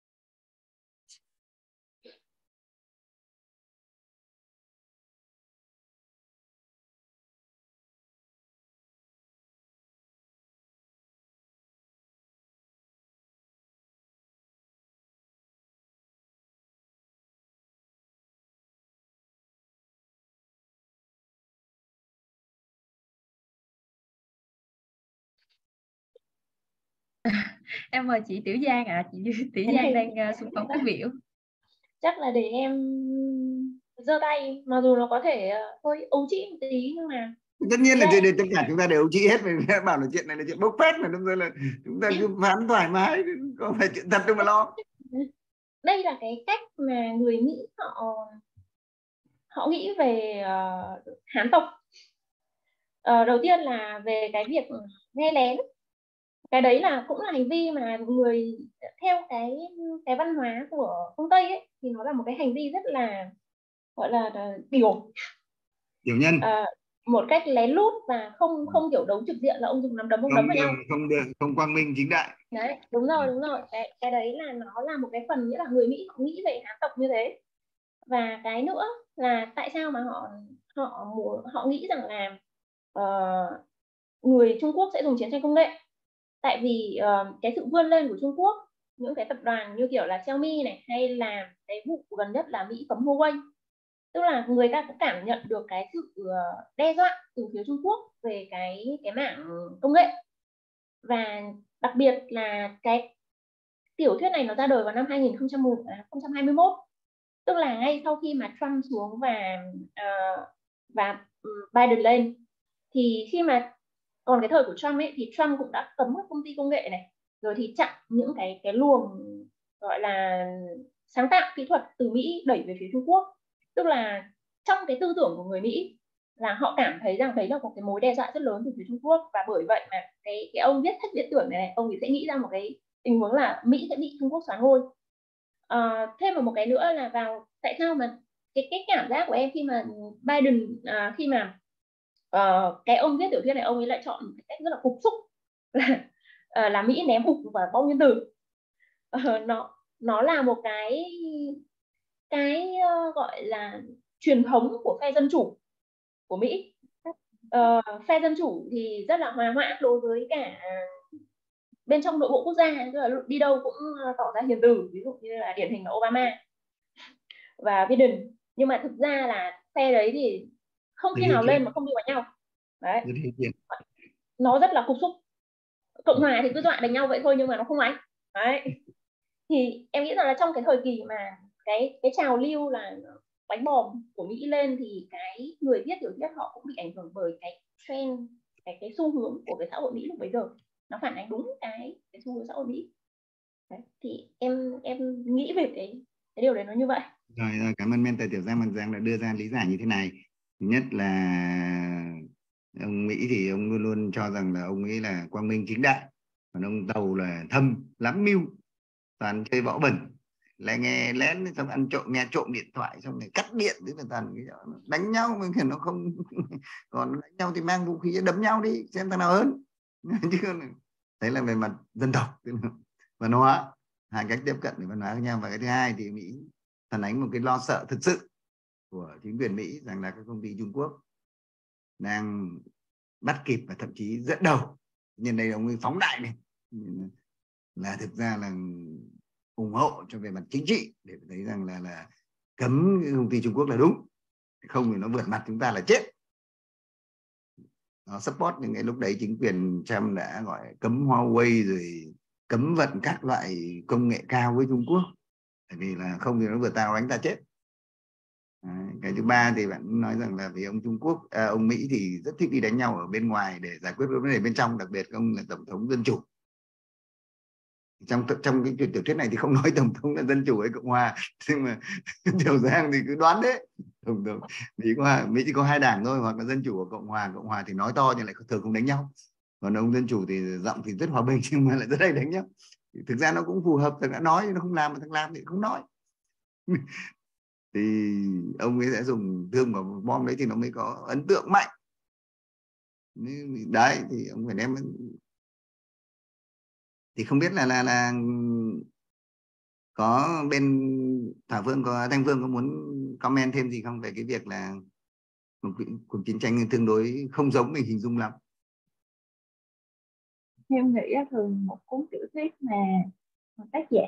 Em mời chị Tiểu Giang ạ. Chị Tiểu Giang đang xung phong phát biểu. Chắc là để em giơ tay, mặc dù nó có thể hơi ấu trĩ một tí nhưng mà tất nhiên là tất cả chúng ta đều trị hết, mình bảo là chuyện này là chuyện bốc phét mà, đúng rồi, là chúng ta cứ phán thoải mái, có phải chuyện thật đâu mà lo. Đây là cái cách mà người Mỹ họ nghĩ về Hán tộc. Đầu tiên là về cái việc nghe lén, cái đấy là cũng là hành vi mà người theo cái văn hóa của phương Tây ấy, thì nó là một cái hành vi rất là gọi là tiểu nhân, một cách lén lút và không kiểu đấu trực diện là ông dùng nắm đấm ông đấm vào nhau, không quang minh chính đại. đấy, đúng rồi. Cái đấy là nó là một cái phần nghĩa là người Mỹ họ nghĩ về Hán tộc như thế. Và cái nữa là tại sao mà họ nghĩ rằng là người Trung Quốc sẽ dùng chiến tranh công nghệ. Tại vì cái sự vươn lên của Trung Quốc, những cái tập đoàn như kiểu là Xiaomi này, hay là cái vụ gần nhất là Mỹ cấm Huawei, tức là người ta cũng cảm nhận được cái sự đe dọa từ phía Trung Quốc về cái mảng công nghệ. Và đặc biệt là cái tiểu thuyết này nó ra đời vào năm 2021, tức là ngay sau khi mà Trump xuống và Biden lên. Thì khi mà còn cái thời của Trump ấy, thì Trump cũng đã cấm các công ty công nghệ này, rồi thì chặn những cái luồng gọi là sáng tạo kỹ thuật từ Mỹ đẩy về phía Trung Quốc. Tức là trong cái tư tưởng của người Mỹ là họ cảm thấy rằng đấy là một cái mối đe dọa rất lớn từ phía Trung Quốc. Và bởi vậy mà cái ông viết Sách Viễn Tưởng này, ông ấy sẽ nghĩ ra một cái tình huống là Mỹ sẽ bị Trung Quốc soán ngôi. Thêm một cái nữa là vào tại sao mà cái cảm giác của em khi mà Biden khi mà cái ông viết tiểu thuyết này, ông ấy lại chọn một cách rất là cục xúc là Mỹ ném hụt và bom nguyên tử. Nó là một cái gọi là truyền thống của phe dân chủ của Mỹ. Phe dân chủ thì rất là hòa hoãn đối với cả bên trong nội bộ quốc gia, tức là đi đâu cũng tỏ ra hiền từ, ví dụ như là điển hình là Obama và Biden. Nhưng mà thực ra là phe đấy thì không khi nào lên mà không đi vào nhau. Đấy, nó rất là cục xúc. Cộng hòa thì cứ dọa đánh nhau vậy thôi nhưng mà nó không đánh. Đấy, thì em nghĩ rằng là trong cái thời kỳ mà cái trào lưu là bánh bòm của Mỹ lên, thì cái người viết tiểu thuyết họ cũng bị ảnh hưởng bởi cái trend, cái xu hướng của cái xã hội Mỹ lúc bấy giờ. Nó phản ánh đúng cái xu hướng xã hội Mỹ. Đấy, thì em nghĩ về cái điều đấy nó như vậy. Rồi, cảm ơn mentor Tiểu Giang. Văn Giang đã đưa ra lý giải như thế này. Thứ nhất là ông Mỹ thì ông luôn luôn cho rằng là ông ấy là quang minh chính đại, còn ông Tàu là thâm lắm mưu, toàn chơi võ bẩn, lại nghe lén, xong ăn trộm, nghe trộm điện thoại, xong rồi cắt điện, tức là toàn đánh nhau mà nó không còn đánh nhau thì mang vũ khí đấm nhau đi xem thằng nào hơn. Chứ đấy là về mặt dân tộc, văn hóa, hai cách tiếp cận về văn hóa khác nhau. Và cái thứ hai thì Mỹ phản ánh một cái lo sợ thực sự của chính quyền Mỹ rằng là các công ty Trung Quốc đang bắt kịp và thậm chí dẫn đầu. Nhân đây ông ấy phóng đại này là thực ra là ủng hộ cho về mặt chính trị, để thấy rằng là cấm công ty Trung Quốc là đúng, không thì nó vượt mặt chúng ta là chết. Nó support những cái lúc đấy chính quyền Trump đã gọi cấm Huawei, rồi cấm vận các loại công nghệ cao với Trung Quốc, bởi vì là không thì nó vượt ta đánh ta chết. Đấy. Cái thứ ba thì bạn nói rằng là vì ông Trung Quốc, ông Mỹ thì rất thích đi đánh nhau ở bên ngoài để giải quyết vấn đề bên trong, đặc biệt ông là tổng thống dân chủ. Trong cái tiểu thuyết này thì không nói tổng thống là dân chủ hay cộng hòa, nhưng mà Tiểu Giang thì cứ đoán đấy. Mỹ chỉ có hai đảng thôi, hoặc là dân chủ và cộng hòa thì nói to nhưng lại thường không đánh nhau, còn ông dân chủ thì giọng thì rất hòa bình nhưng mà lại rất hay đánh nhau. Thực ra nó cũng phù hợp, thằng đã nói nó không làm, mà thằng làm thì không nói. Thì ông ấy sẽ dùng thương vào bom đấy thì nó mới có ấn tượng mạnh đấy. Thì ông phải đem, thì không biết là có bên Thảo Phương, có Thanh Phương có muốn comment thêm gì không về cái việc là một cuộc chiến tranh tương đối không giống mình hình dung lắm? Em nghĩ là thường một cuốn tiểu thuyết mà tác giả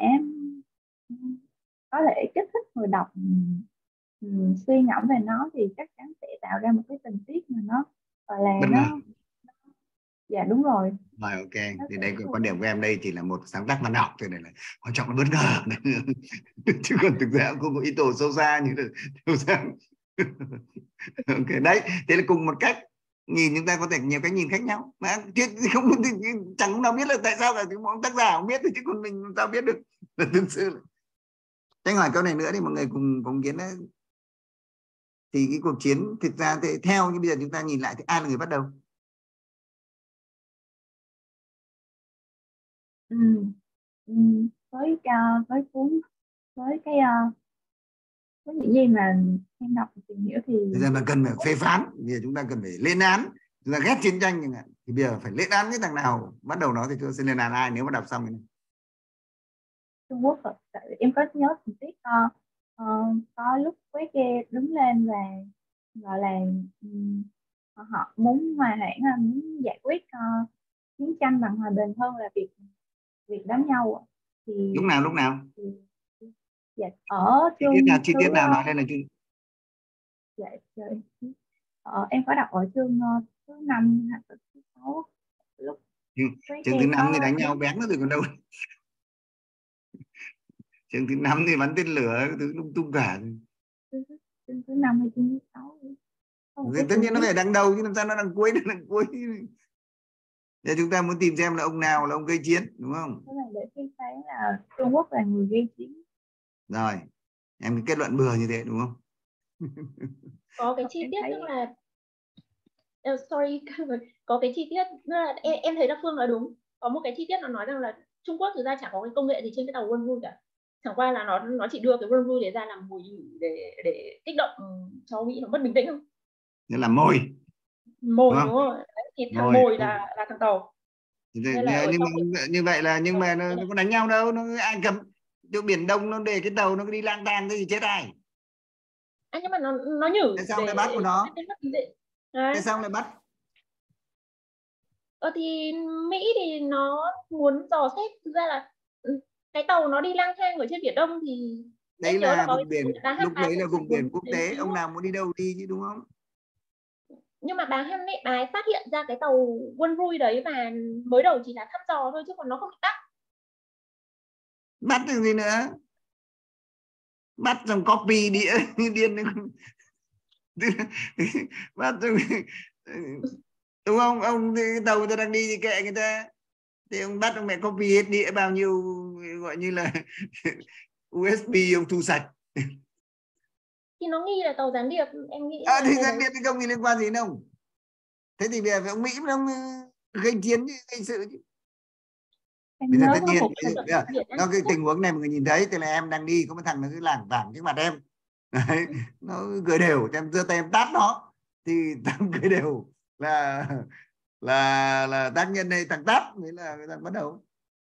có thể kích thích người đọc suy ngẫm về nó thì chắc chắn sẽ tạo ra một cái tình tiết mà nó gọi là Dạ đúng rồi. Rồi, ok. Thì đây quan điểm của em đây chỉ là một sáng tác văn học, cho nên là quan trọng là bất ngờ. Chứ còn thực ra cũng không có ý đồ sâu xa như là sâu xa. Ok, đấy, thế là cùng một cách nhìn, chúng ta có thể nhiều cách nhìn khác nhau mà không, chẳng lúc nào biết là tại sao cả tác giả không biết, chứ còn mình sao biết được là thực sự. Anh hỏi câu này nữa đi mọi người cùng kiến đấy. Thì cái cuộc chiến thực ra thì theo như bây giờ chúng ta nhìn lại thì ai là người bắt đầu? Với cuốn, với cái với những gì mà em đọc tìm hiểu thì bây giờ là cần phải phê phán, bây giờ chúng ta cần phải lên án, chúng ta ghét chiến tranh chẳng hạn, thì bây giờ phải lên án cái thằng nào bắt đầu nó, thì tôi sẽ lên án ai nếu mà đọc xong cái này? Trung Quốc. Tại vì em có nhớ tình tiết có lúc quét ghe đứng lên và gọi là họ muốn hòa hoãn, muốn giải quyết chiến tranh bằng hòa bình hơn là việc đánh nhau. Thì lúc nào dạ, ở chi tiết nào, chương nói lên là chương. dạ, em có đọc ở chương thứ 5 hoặc là thứ 6 lúc Chương thứ 5 thì đánh nhau bén nó rồi còn đâu. Chương thứ 5 thì bắn tên lửa thứ lung tung cả. Chương thứ 5 hay chương thứ 6? Tất nhiên nó phải đằng đầu chứ làm sao nó đằng cuối, Giờ chúng ta muốn tìm xem là ông nào là ông gây chiến, đúng không? Thế là để phán phán là Trung Quốc là người gây chiến. Rồi, em kết luận bừa như thế đúng không? Có cái chi tiết tức là sorry, có cái chi tiết là em thấy là Phương nói đúng. Có một cái chi tiết nó nói rằng là Trung Quốc thực ra chẳng có cái công nghệ gì trên cái tàu Wonru cả, chẳng qua là nó chỉ đưa cái Wonru để ra làm mồi nhử để kích động cho Mỹ nó mất bình tĩnh không? Nghĩa là mồi Đúng rồi. Đấy, thì thằng mồi là thằng tàu. Như vậy là nhưng mà nó có đánh nhau đâu, nó Ai Cập chỗ Biển Đông nó để cái tàu nó đi lang thang thế thì chết ai? Nhưng mà nó nhử tại sao lại bắt của nó? Tại sao lại bắt? Thì Mỹ thì nó muốn dò xét, thực ra là cái tàu nó đi lang thang ở trên Biển Đông thì đấy là vùng biển, lúc đấy là vùng biển quốc tế, ông nào muốn đi đâu đi chứ, đúng không? Nhưng mà bà ấy phát hiện ra cái tàu Wonru đấy và mới đầu chỉ là thăm dò thôi chứ còn nó không bị bắt. Bắt được gì nữa? Bắt dòng copy đĩa điên bắt rồi, đúng không? Ông cái tàu người ta đang đi thì kệ người ta, thì ông bắt ông mẹ copy hết đĩa bao nhiêu gọi như là USB ông thu sạch. Thì nó nghi là tàu gián điệp, em nghĩ thì gián điệp thì không thì liên quan gì đâu. Thế thì bây giờ ông Mỹ nó gây chiến chứ, gây sự chứ. Bây giờ tất nhiên do cái tình huống này mọi người nhìn thấy, tức là em đang đi có một thằng nó cứ lảng vảng trước mặt em. Đấy, nó cười đều, em giơ tay em tát nó thì thằng cười đều là tác nhân hay thằng tát mới là người ta bắt đầu.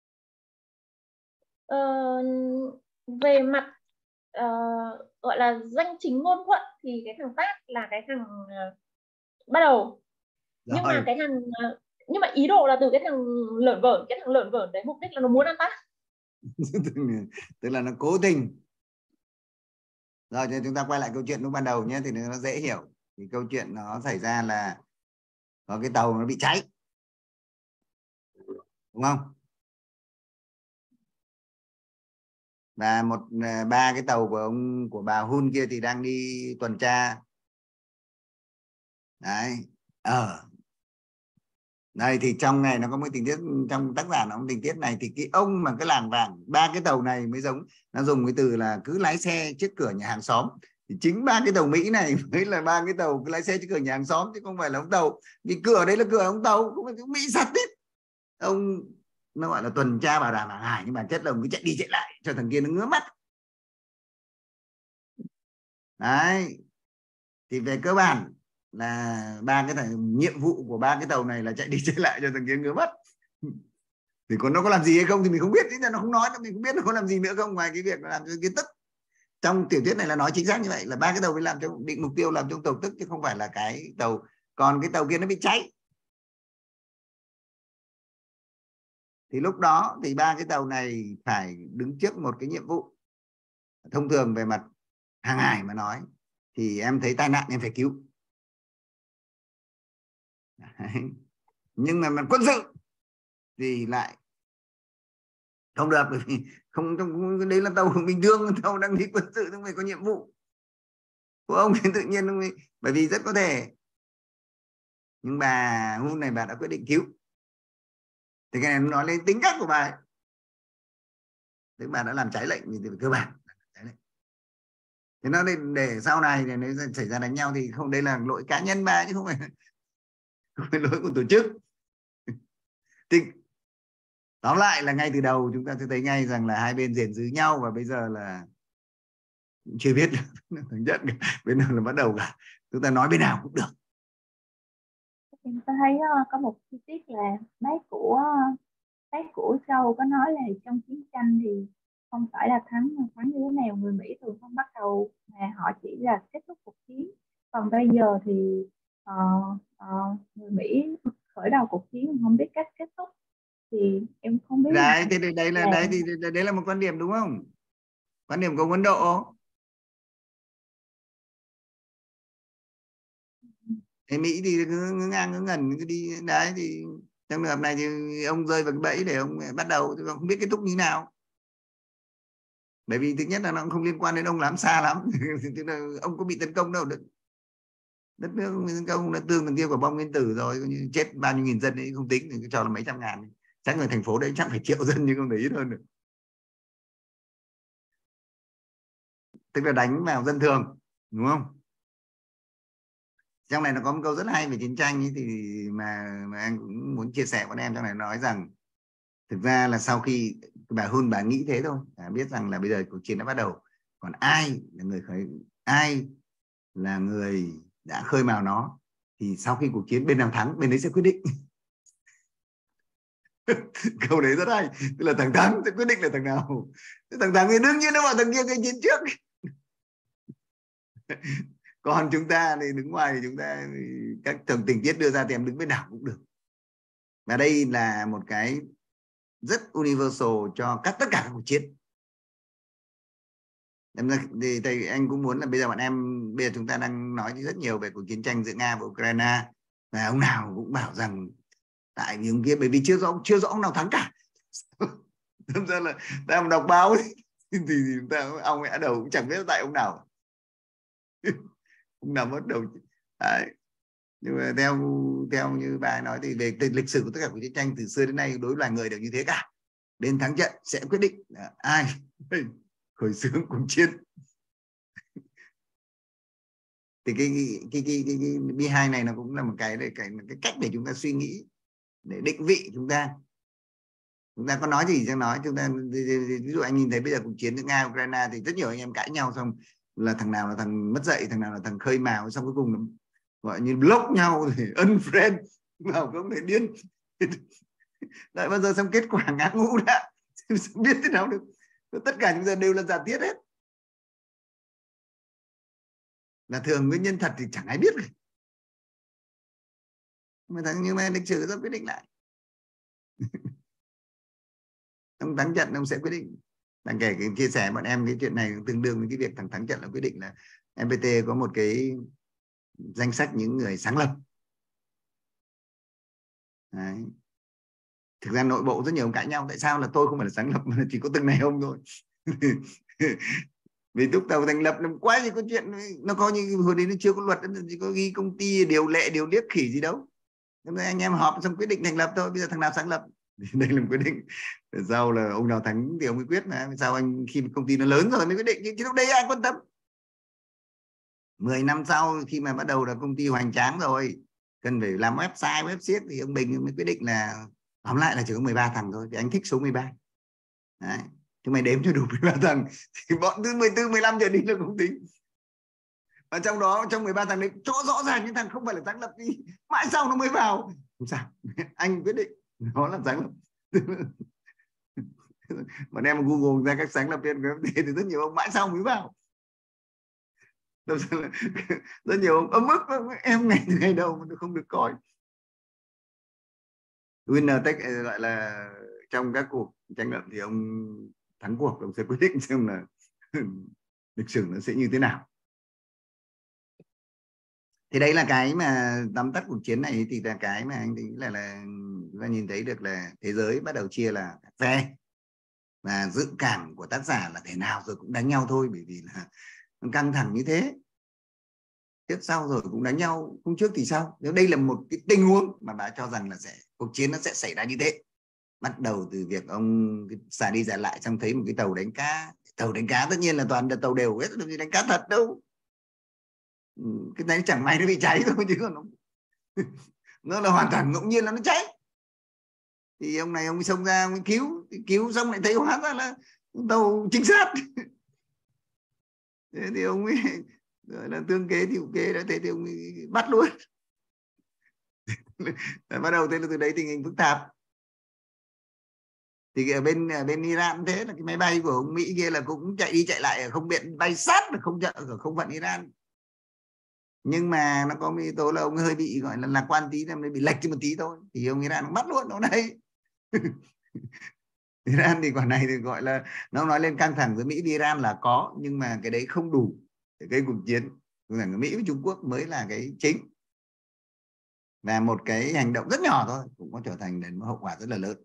Về mặt gọi là danh chính ngôn thuận thì cái thằng tát là cái thằng bắt đầu. Nhưng mà cái thằng nhưng mà ý đồ là từ cái thằng lởn vởn, đấy mục đích là nó muốn ăn tát. Tức là nó cố tình. Rồi thì chúng ta quay lại câu chuyện lúc ban đầu nhé, thì nó dễ hiểu. Thì câu chuyện nó xảy ra là có cái tàu nó bị cháy, đúng không? Và ba cái tàu của bà Hun kia thì đang đi tuần tra. Đấy, đây thì trong này nó có một tình tiết, trong tác giả nó có tình tiết này thì cái ông mà cái làng vàng ba cái tàu này mới giống, nó dùng cái từ là cứ lái xe trước cửa nhà hàng xóm. Thì chính ba cái tàu Mỹ này mới là ba cái tàu cứ lái xe trước cửa nhà hàng xóm, chứ không phải là ông tàu, vì cửa đấy là cửa ông tàu, không phải Mỹ sắt hết. Ông nó gọi là tuần tra bảo đảm hàng hải, nhưng bản chất là ông cứ chạy đi chạy lại cho thằng kia nó ngứa mắt. Đấy, thì về cơ bản là nhiệm vụ của ba cái tàu này là chạy đi chạy lại cho thằng kia ngứa mắt. Thì còn nó có làm gì hay không thì mình không biết, chứ nó không nói thì mình không biết nó có làm gì nữa không, ngoài cái việc nó làm cho cái tức. Trong tiểu thuyết này là nói chính xác như vậy, là ba cái tàu mới làm cho định mục tiêu, làm cho tàu tức, chứ không phải là cái tàu. Còn cái tàu kia nó bị cháy thì lúc đó thì ba cái tàu này phải đứng trước một cái nhiệm vụ. Thông thường về mặt hàng hải mà nói thì em thấy tai nạn em phải cứu. Đấy. Nhưng mà mặt quân sự thì lại không được, bởi vì không, đấy là tàu bình thường, tàu đang đi quân sự không phải có nhiệm vụ của ông thì tự nhiên ông ấy, bởi vì rất có thể. Nhưng bà Hun này bà đã quyết định cứu. Thì cái này nói lên tính cách của bà ấy. Tức bà đã làm trái lệnh thì cơ bản trái lệnh. Thế nó để sau này thì nếu xảy ra đánh nhau thì không, đây là lỗi cá nhân bà chứ không phải lỗi của tổ chức. Thì tóm lại là ngay từ đầu chúng ta sẽ thấy ngay rằng là hai bên rèn giữ nhau, và bây giờ là chưa biết thắng trận bên nào là bắt đầu cả. Chúng ta nói bên nào cũng được. Em thấy có một chi tiết là bác của Châu có nói là trong chiến tranh thì không phải là thắng mà thắng như thế nào người Mỹ thường không bắt đầu, mà họ chỉ là kết thúc cuộc chiến. Còn bây giờ thì người Mỹ khởi đầu cuộc chiến không biết cách kết thúc, thì em không biết Đấy, thì đấy là một quan điểm đúng không? Quan điểm của Ấn Độ. Thế Mỹ thì cứ ngang ngớ ngẩn cứ đi đấy, thì trong trường hợp này thì ông rơi vào cái bẫy để ông bắt đầu, chứ không biết kết thúc như nào. Bởi vì thứ nhất là nó cũng không liên quan đến ông lắm, xa lắm. Tức là ông có bị tấn công đâu được. Đất nước ông tấn công đã tương thằng kia quả bom nguyên tử rồi, chết bao nhiêu nghìn dân ấy không tính, thì cho là mấy trăm ngàn. Chắc người thành phố đấy chắc phải triệu dân nhưng không thấy ít hơn được. Tức là đánh vào dân thường, đúng không? Trong này nó có một câu rất hay về chiến tranh ấy, thì mà anh cũng muốn chia sẻ với em. Trong này nói rằng thực ra là sau khi bà Hun bà nghĩ thế thôi, biết rằng là bây giờ cuộc chiến đã bắt đầu, còn ai là người đã khơi mào nó, thì sau khi cuộc chiến bên nào thắng bên đấy sẽ quyết định. Câu đấy rất hay, tức là thằng thắng sẽ quyết định là thằng nào. Thằng thắng thì đương nhiên nó bảo thằng kia cái chiến trước. Còn chúng ta thì đứng ngoài thì chúng ta các tình tiết đưa ra thì em đứng bên nào cũng được. Và đây là một cái rất universal cho tất cả các cuộc chiến. Thì anh cũng muốn là bây giờ bây giờ chúng ta đang nói rất nhiều về cuộc chiến tranh giữa Nga và Ukraine, và ông nào cũng bảo rằng tại vì ông kia, bởi vì chưa rõ ông nào thắng cả. Thật ra là ta đọc báo thì ông ấy đầu cũng chẳng biết tại ông nào. Ông nào mất đầu. Đấy. Nhưng mà theo như bà nói thì về lịch sử của tất cả cuộc chiến tranh từ xưa đến nay đối với loài người đều như thế cả. Đến thắng trận sẽ quyết định là ai khởi xướng cuộc chiến. Thì cái B2 này nó cũng là một cái cách để chúng ta suy nghĩ, để định vị chúng ta có nói gì chẳng nói. Chúng ta ví dụ anh nhìn thấy bây giờ cuộc chiến giữa Nga Ukraine thì rất nhiều anh em cãi nhau, xong là thằng nào là thằng mất dạy, thằng nào là thằng khơi mào, xong cuối cùng gọi như block nhau thì unfriend vào không thể điên. Đợi bao giờ xong kết quả ngã ngũ đã biết thế nào được. Tất cả chúng ta đều là giả thiết hết. Là thường nguyên nhân thật thì chẳng ai biết. Nhưng mà lịch sử rất quyết định lại. Ông thắng trận ông sẽ quyết định. Đang kể chia sẻ bọn em cái chuyện này tương đương với cái việc thằng thắng trận là quyết định. Là MPT có một cái danh sách những người sáng lập. Đấy. Thực ra nội bộ rất nhiều ông cãi nhau, tại sao là tôi không phải là sáng lập mà chỉ có từng này ông thôi. Vì lúc đầu thành lập nó quá gì có chuyện, nó coi như hồi đấy nó chưa có luật, nó chỉ có ghi công ty điều lệ điều liếc khỉ gì đâu. Nên anh em họp xong quyết định thành lập thôi. Bây giờ thằng nào sáng lập đây là một quyết định. Sau là ông nào thắng thì ông mới quyết, mà sao anh khi công ty nó lớn rồi mới quyết định, chứ lúc đấy ai quan tâm. 10 năm sau khi mà bắt đầu là công ty hoành tráng rồi, cần phải làm website website thì ông Bình mới quyết định là tóm lại là chỉ có 13 thằng thôi, vì anh thích số 13. Đấy. Chứ mày đếm cho đủ 13 thằng thì bọn thứ 14, 15 trở đi là không tính. Và trong đó, trong 13 thằng đấy chỗ rõ ràng những thằng không phải là sáng lập đi, mãi sau nó mới vào. Không sao, anh quyết định nó là sáng lập. Bọn em Google ra các sáng lập viên của FPT thì rất nhiều ông mãi sau mới vào. Rất nhiều ông ấm ức, em ngày đầu mà không được coi. Winner take gọi là trong các cuộc tranh luận thì ông thắng cuộc, ông sẽ quyết định xem là lịch sử nó sẽ như thế nào. Thì đấy là cái mà tóm tắt cuộc chiến này, thì là cái mà anh nghĩ là chúng ta nhìn thấy được là thế giới bắt đầu chia là phe, và dự cảm của tác giả là thế nào rồi cũng đánh nhau thôi, bởi vì là nó căng thẳng như thế, trước sau rồi cũng đánh nhau, không trước thì sau. Nếu đây là một cái tình huống mà bà cho rằng là cuộc chiến nó sẽ xảy ra như thế, bắt đầu từ việc ông xả đi xả lại, xong thấy một cái tàu đánh cá tất nhiên là toàn là tàu đều hết, làm gì đánh cá thật đâu, cái này chẳng may nó bị cháy thôi, chứ còn nó là hoàn toàn ngẫu nhiên là nó cháy. Thì ông này ông xông ra ông cứu xong lại thấy hóa ra là tàu trinh sát. Thế thì ông ấy gọi là tương kế tiểu kế đã, thế thì ông ấy bắt luôn. Bắt đầu thế là từ đấy tình hình phức tạp. Thì ở bên Iran thế là cái máy bay của ông Mỹ kia là cũng chạy đi chạy lại, không biết bay sát là không ở không phận Iran. Nhưng mà nó có một yếu tố là ông hơi bị gọi là lạc quan tí, nên bị lệch cho một tí thôi, thì ông Iran nó bắt luôn nó đây. Iran thì quả này thì gọi là nó nói lên căng thẳng giữa Mỹ và Iran là có, nhưng mà cái đấy không đủ để gây cuộc chiến. Mỹ với Trung Quốc mới là cái chính, và một cái hành động rất nhỏ thôi cũng có trở thành đến một hậu quả rất là lớn.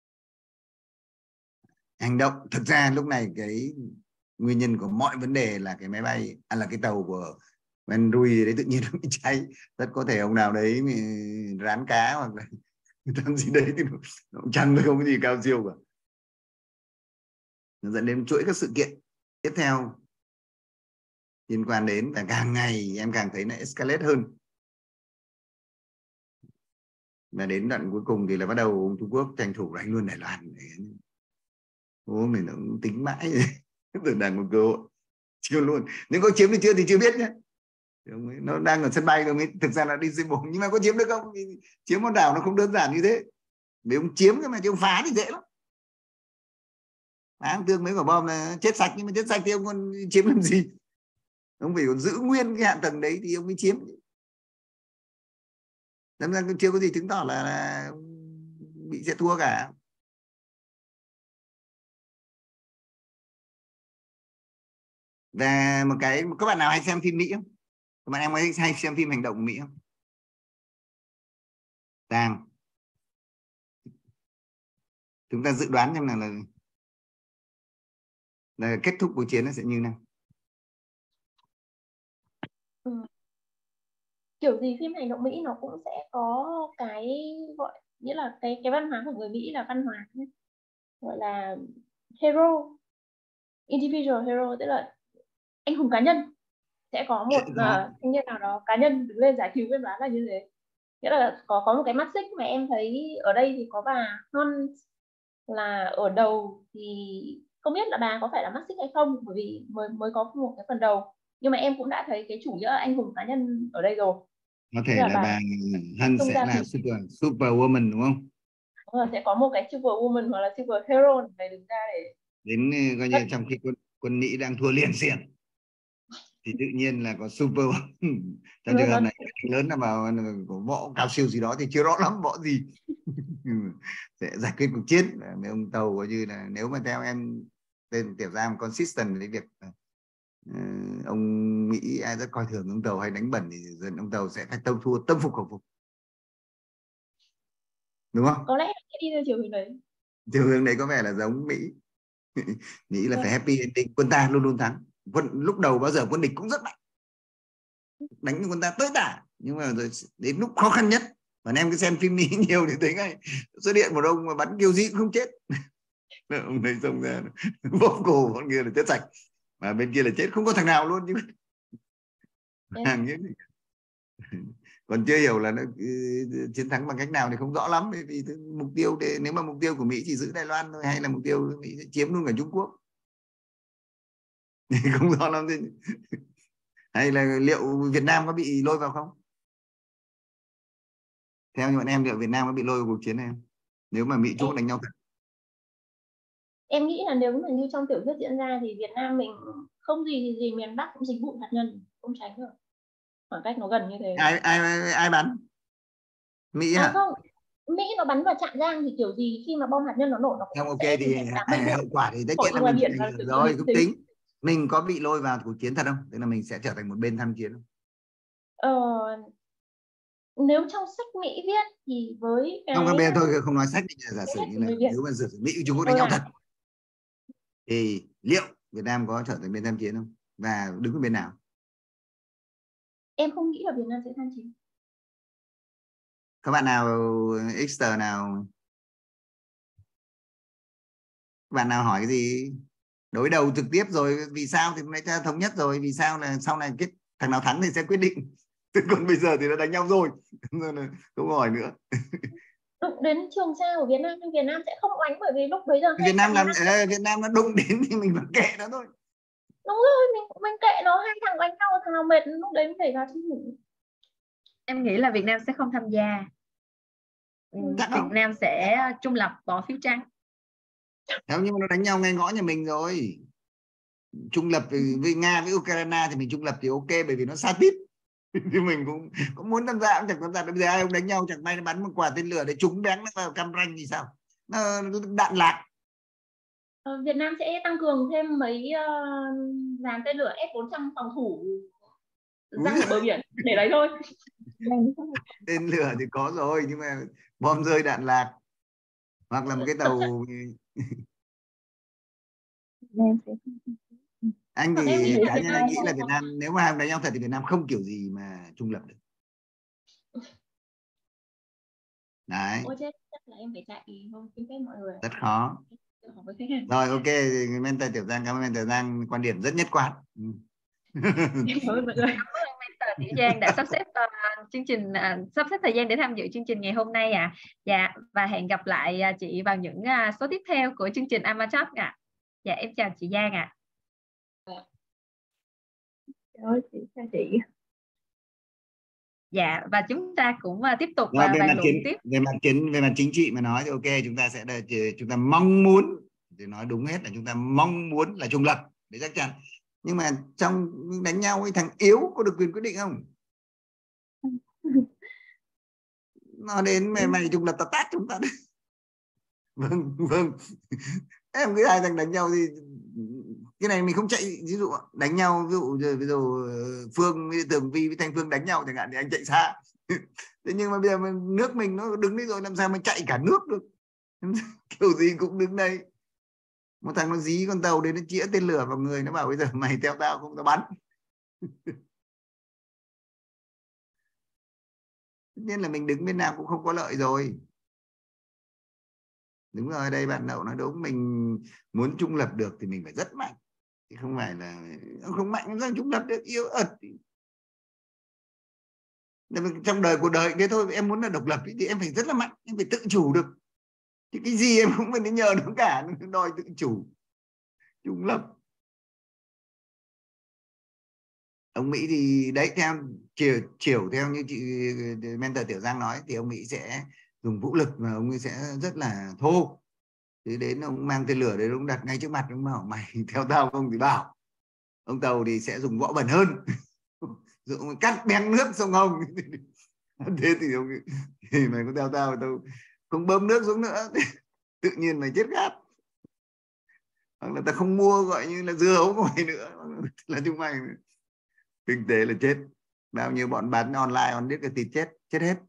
Hành động thực ra lúc này cái nguyên nhân của mọi vấn đề là cái máy bay là cái tàu của Ben Rui đấy tự nhiên nó bị cháy. Rất có thể ông nào đấy rán cá hoặc là làm gì đấy thì nó chăn, không có gì cao siêu cả. Nó dẫn đến chuỗi các sự kiện tiếp theo liên quan đến, và càng ngày em càng thấy nó escalate hơn. Và đến đoạn cuối cùng thì là bắt đầu Trung Quốc tranh thủ đánh luôn Đài Loan. Ô, mình nó cũng tính mãi rồi đang một cơ hội chiêu luôn. Nếu có chiếm được chưa thì chưa biết nhé. Nó đang ở sân bay rồi mới thực ra là đi dưới bụng, nhưng mà có chiếm được không? Vì chiếm con đảo nó không đơn giản như thế. Nếu ông chiếm cái mà chứ ông phá thì dễ lắm. Phá tương mấy quả bom là chết sạch, nhưng mà chết sạch thì ông còn chiếm làm gì? Ông phải còn giữ nguyên cái hạ tầng đấy thì ông mới chiếm. Nên ra chưa có gì chứng tỏ là bị sẽ thua cả. Và một cái, các bạn nào hay xem phim Mỹ không? Các bạn em hay xem phim hành động Mỹ không? Đang chúng ta dự đoán xem là kết thúc cuộc chiến nó sẽ như nào? Kiểu gì phim hành động Mỹ nó cũng sẽ có cái gọi nghĩa là cái văn hóa của người Mỹ là văn hóa gọi là hero, individual hero, tức là anh hùng cá nhân. Sẽ có một thanh niên nào đó cá nhân đứng lên giải cứu, em đoán là như thế. Nghĩa là có một cái mắt xích mà em thấy ở đây thì có bà Hunt là ở đầu, thì không biết là bà có phải là mắt xích hay không, bởi vì mới có một cái phần đầu, nhưng mà em cũng đã thấy cái chủ nghĩa anh hùng cá nhân ở đây rồi. Có thể là bà Hunt sẽ là super woman đúng không? Sẽ có một cái super woman hoặc là super hero này đứng ra để đến coi như trong khi quân Mỹ đang thua liền xiển thì tự nhiên là có super trong trường hợp này lớn là vào của võ cao siêu gì đó thì chưa rõ lắm võ gì sẽ giải quyết cuộc chiến. Mấy ông tàu coi như là, nếu mà theo em tên Tiểu Giang consistent với việc ông Mỹ ai rất coi thường ông tàu hay đánh bẩn, thì dần ông tàu sẽ phải tâm phục khẩu phục, đúng không? Có lẽ sẽ đi theo chiều hướng đấy. Chiều hướng đấy có vẻ là giống Mỹ. Mỹ là phải happy ending, quân ta luôn luôn thắng. Lúc đầu bao giờ quân địch cũng rất mạnh, đánh quân ta tới tả, nhưng mà rồi đến lúc khó khăn nhất, và em cứ xem phim Mỹ nhiều thì thấy ngay xuất hiện một ông mà bắn kiểu gì cũng không chết. Ông này xông ra bóp cổ con kia là chết sạch, mà bên kia là chết không có thằng nào luôn chứ. Hàng nhất. Còn chưa hiểu là nó chiến thắng bằng cách nào thì không rõ lắm, bởi vì mục tiêu để, nếu mà mục tiêu của Mỹ chỉ giữ Đài Loan thôi, hay là mục tiêu Mỹ sẽ chiếm luôn cả Trung Quốc thì không rõ lắm. Hay là liệu Việt Nam có bị lôi vào không? Theo như bọn em, liệu Việt Nam có bị lôi vào cuộc chiến này không? Nếu mà Mỹ Trung đánh nhau thật. Em nghĩ là nếu mà như trong tiểu thuyết diễn ra thì Việt Nam mình không gì miền Bắc cũng dính bụi hạt nhân, không tránh được. Khoảng cách nó gần như thế. Ai bắn? Mỹ hả? Không, Mỹ nó bắn vào Trạm Giang thì kiểu gì khi mà bom hạt nhân nó nổ nó cũng không, ok sẽ thì hậu quả thì tất nhiên là mình rồi cũng tính. Mình có bị lôi vào cuộc chiến thật không? Tức là mình sẽ trở thành một bên tham chiến không? Nếu trong sách Mỹ viết thì với cái Không, bây giờ thôi không nói sách, giả sử như là nếu mà giả sử Mỹ Trung Quốc đánh nhau thật thì liệu Việt Nam có trở thành bên tham chiến không, và đứng ở bên nào? Em không nghĩ là Việt Nam sẽ tham chiến. Các bạn nào Xter nào, các bạn nào hỏi cái gì? Đối đầu trực tiếp rồi vì sao thì nay ta thống nhất rồi, vì sao là sau này thằng nào thắng thì sẽ quyết định. Còn bây giờ thì nó đánh nhau rồi không hỏi nữa. Đụng đến Trường Sa của Việt Nam nhưng Việt Nam sẽ không đánh, bởi vì lúc bấy giờ Việt Nam làm Việt Nam nó đụng đến thì mình vẫn kệ nó thôi. Đúng rồi, mình kệ nó, hai thằng đánh nhau, thằng nào mệt lúc đấy mình phải ra chứ. Em nghĩ là Việt Nam sẽ không tham gia. Việt Nam sẽ trung lập, bỏ phiếu trắng. Nếu như nó đánh nhau ngay ngõ nhà mình rồi, trung lập với Nga với Ukraine thì mình trung lập thì ok, bởi vì nó sát tít. Thì mình cũng muốn tham gia, cũng chẳng tham gia. Bây giờ ai ông đánh nhau chẳng may nó bắn một quả tên lửa để trúng bén nó vào Cam Ranh thì sao? Nó đạn lạc. Việt Nam sẽ tăng cường thêm mấy dàn tên lửa S-400 phòng thủ ra ở bờ biển để đấy thôi. Tên lửa thì có rồi, nhưng mà bom rơi đạn lạc, hoặc là một cái tàu. Anh thì cá nhân anh nghĩ là Việt Nam nếu mà đánh nhau thật thì Việt Nam không kiểu gì mà trung lập được. Đấy. Ôi chết, chắc là em phải chạy không xin phép mọi người. Rất khó. Rồi ok, Mentor Tiểu Giang, cảm ơn Mentor Giang, quan điểm rất nhất quán. Cảm ơn Mentor Tiểu Giang đã sắp xếp chương trình, sắp xếp thời gian để tham dự chương trình ngày hôm nay ạ. Dạ, và hẹn gặp lại chị vào những số tiếp theo của chương trình AmaTalk ạ. Dạ, em chào chị Giang ạ. Chào chị. Dạ, và chúng ta cũng tiếp tục Rồi, bàn luận tiếp. Về mặt chính trị mà nói thì ok, chúng ta mong muốn, để nói đúng hết là chúng ta mong muốn là trung lập để chắc chắn. Nhưng mà trong đánh nhau ấy, thằng yếu có được quyền quyết định không? Nó đến mày trung lập tao tát chúng ta đấy. Vâng. Em cứ hai thằng đánh nhau thì cái này mình không chạy, ví dụ đánh nhau, ví dụ Phương với Tường Vi với Thanh Phương đánh nhau chẳng hạn thì anh chạy xa. Thế nhưng mà bây giờ nước mình nó đứng đấy rồi, làm sao mình chạy cả nước được? Kiểu gì cũng đứng đây. Một thằng nó dí con tàu đến nó chĩa tên lửa vào người, nó bảo bây giờ mày theo tao không tao bắn. Tất nhiên là mình đứng bên nào cũng không có lợi rồi. Đúng rồi, đây bạn Đậu nói đúng, mình muốn trung lập được thì mình phải rất mạnh, thì không phải là không mạnh ra trung lập được, yếu ớt. Trong cuộc đời thế thôi, em muốn là độc lập thì em phải rất là mạnh, em phải tự chủ được. Thì cái gì em cũng phải đến nhờ nó cả, nó đòi tự chủ, trung lập. Ông Mỹ thì đấy, theo chiều theo như chị Mentor Tiểu Giang nói thì ông Mỹ sẽ dùng vũ lực và ông ấy sẽ rất là thô. Thì đến ông mang tên lửa đấy, ông đặt ngay trước mặt, ông bảo mày theo tao không thì bảo. Ông Tàu thì sẽ dùng võ bẩn hơn, dùng cắt beng nước sông Hồng. Thế thì mày có theo tao tao không bơm nước xuống nữa, tự nhiên mày chết khát. Hoặc là tao không mua gọi như là dưa hấu của mày nữa, là chúng mày kinh tế là chết. Bao nhiêu bọn bán online on biết cái thịt chết hết.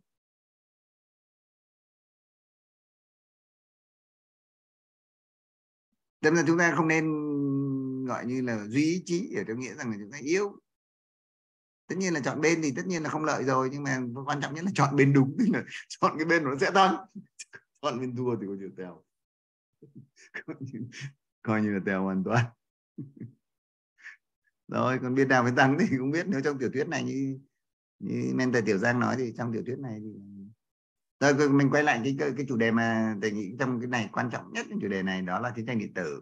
Thế nên chúng ta không nên gọi như là duy ý chí để theo nghĩa rằng là chúng ta yếu. Tất nhiên là chọn bên thì tất nhiên là không lợi rồi, nhưng mà quan trọng nhất là chọn bên đúng, tức là chọn cái bên nó sẽ thắng. Chọn bên thua thì có nhiều tèo. Coi như là tèo hoàn toàn. Rồi còn bên nào mới thắng thì cũng biết. Nếu trong tiểu thuyết này như Mentor Tiểu Giang nói thì trong tiểu thuyết này thì rồi mình quay lại cái chủ đề mà thầy nghĩ trong cái này quan trọng nhất, cái chủ đề này đó là chiến tranh điện tử.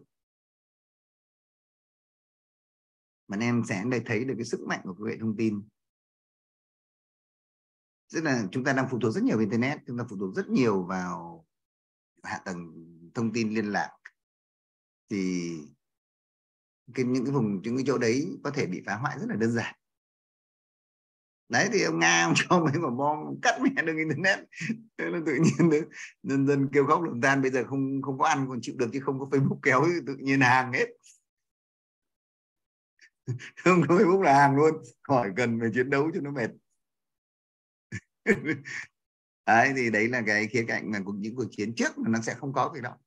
Bạn em sẽ thấy được cái sức mạnh của công nghệ thông tin. Tức là chúng ta đang phụ thuộc rất nhiều vào internet, chúng ta phụ thuộc rất nhiều vào hạ tầng thông tin liên lạc. Thì những cái chỗ đấy có thể bị phá hoại rất là đơn giản. Đấy thì ông Nga ông cho mấy quả bom cắt mẹ đường internet, thế là tự nhiên nhân dân kêu khóc lầm than. Bây giờ không có ăn còn chịu được, chứ không có Facebook kéo tự nhiên hàng hết. Không có Facebook là hàng luôn, khỏi cần phải chiến đấu cho nó mệt. Đấy, thì đấy là cái khía cạnh mà những cuộc chiến trước mà nó sẽ không có việc đó.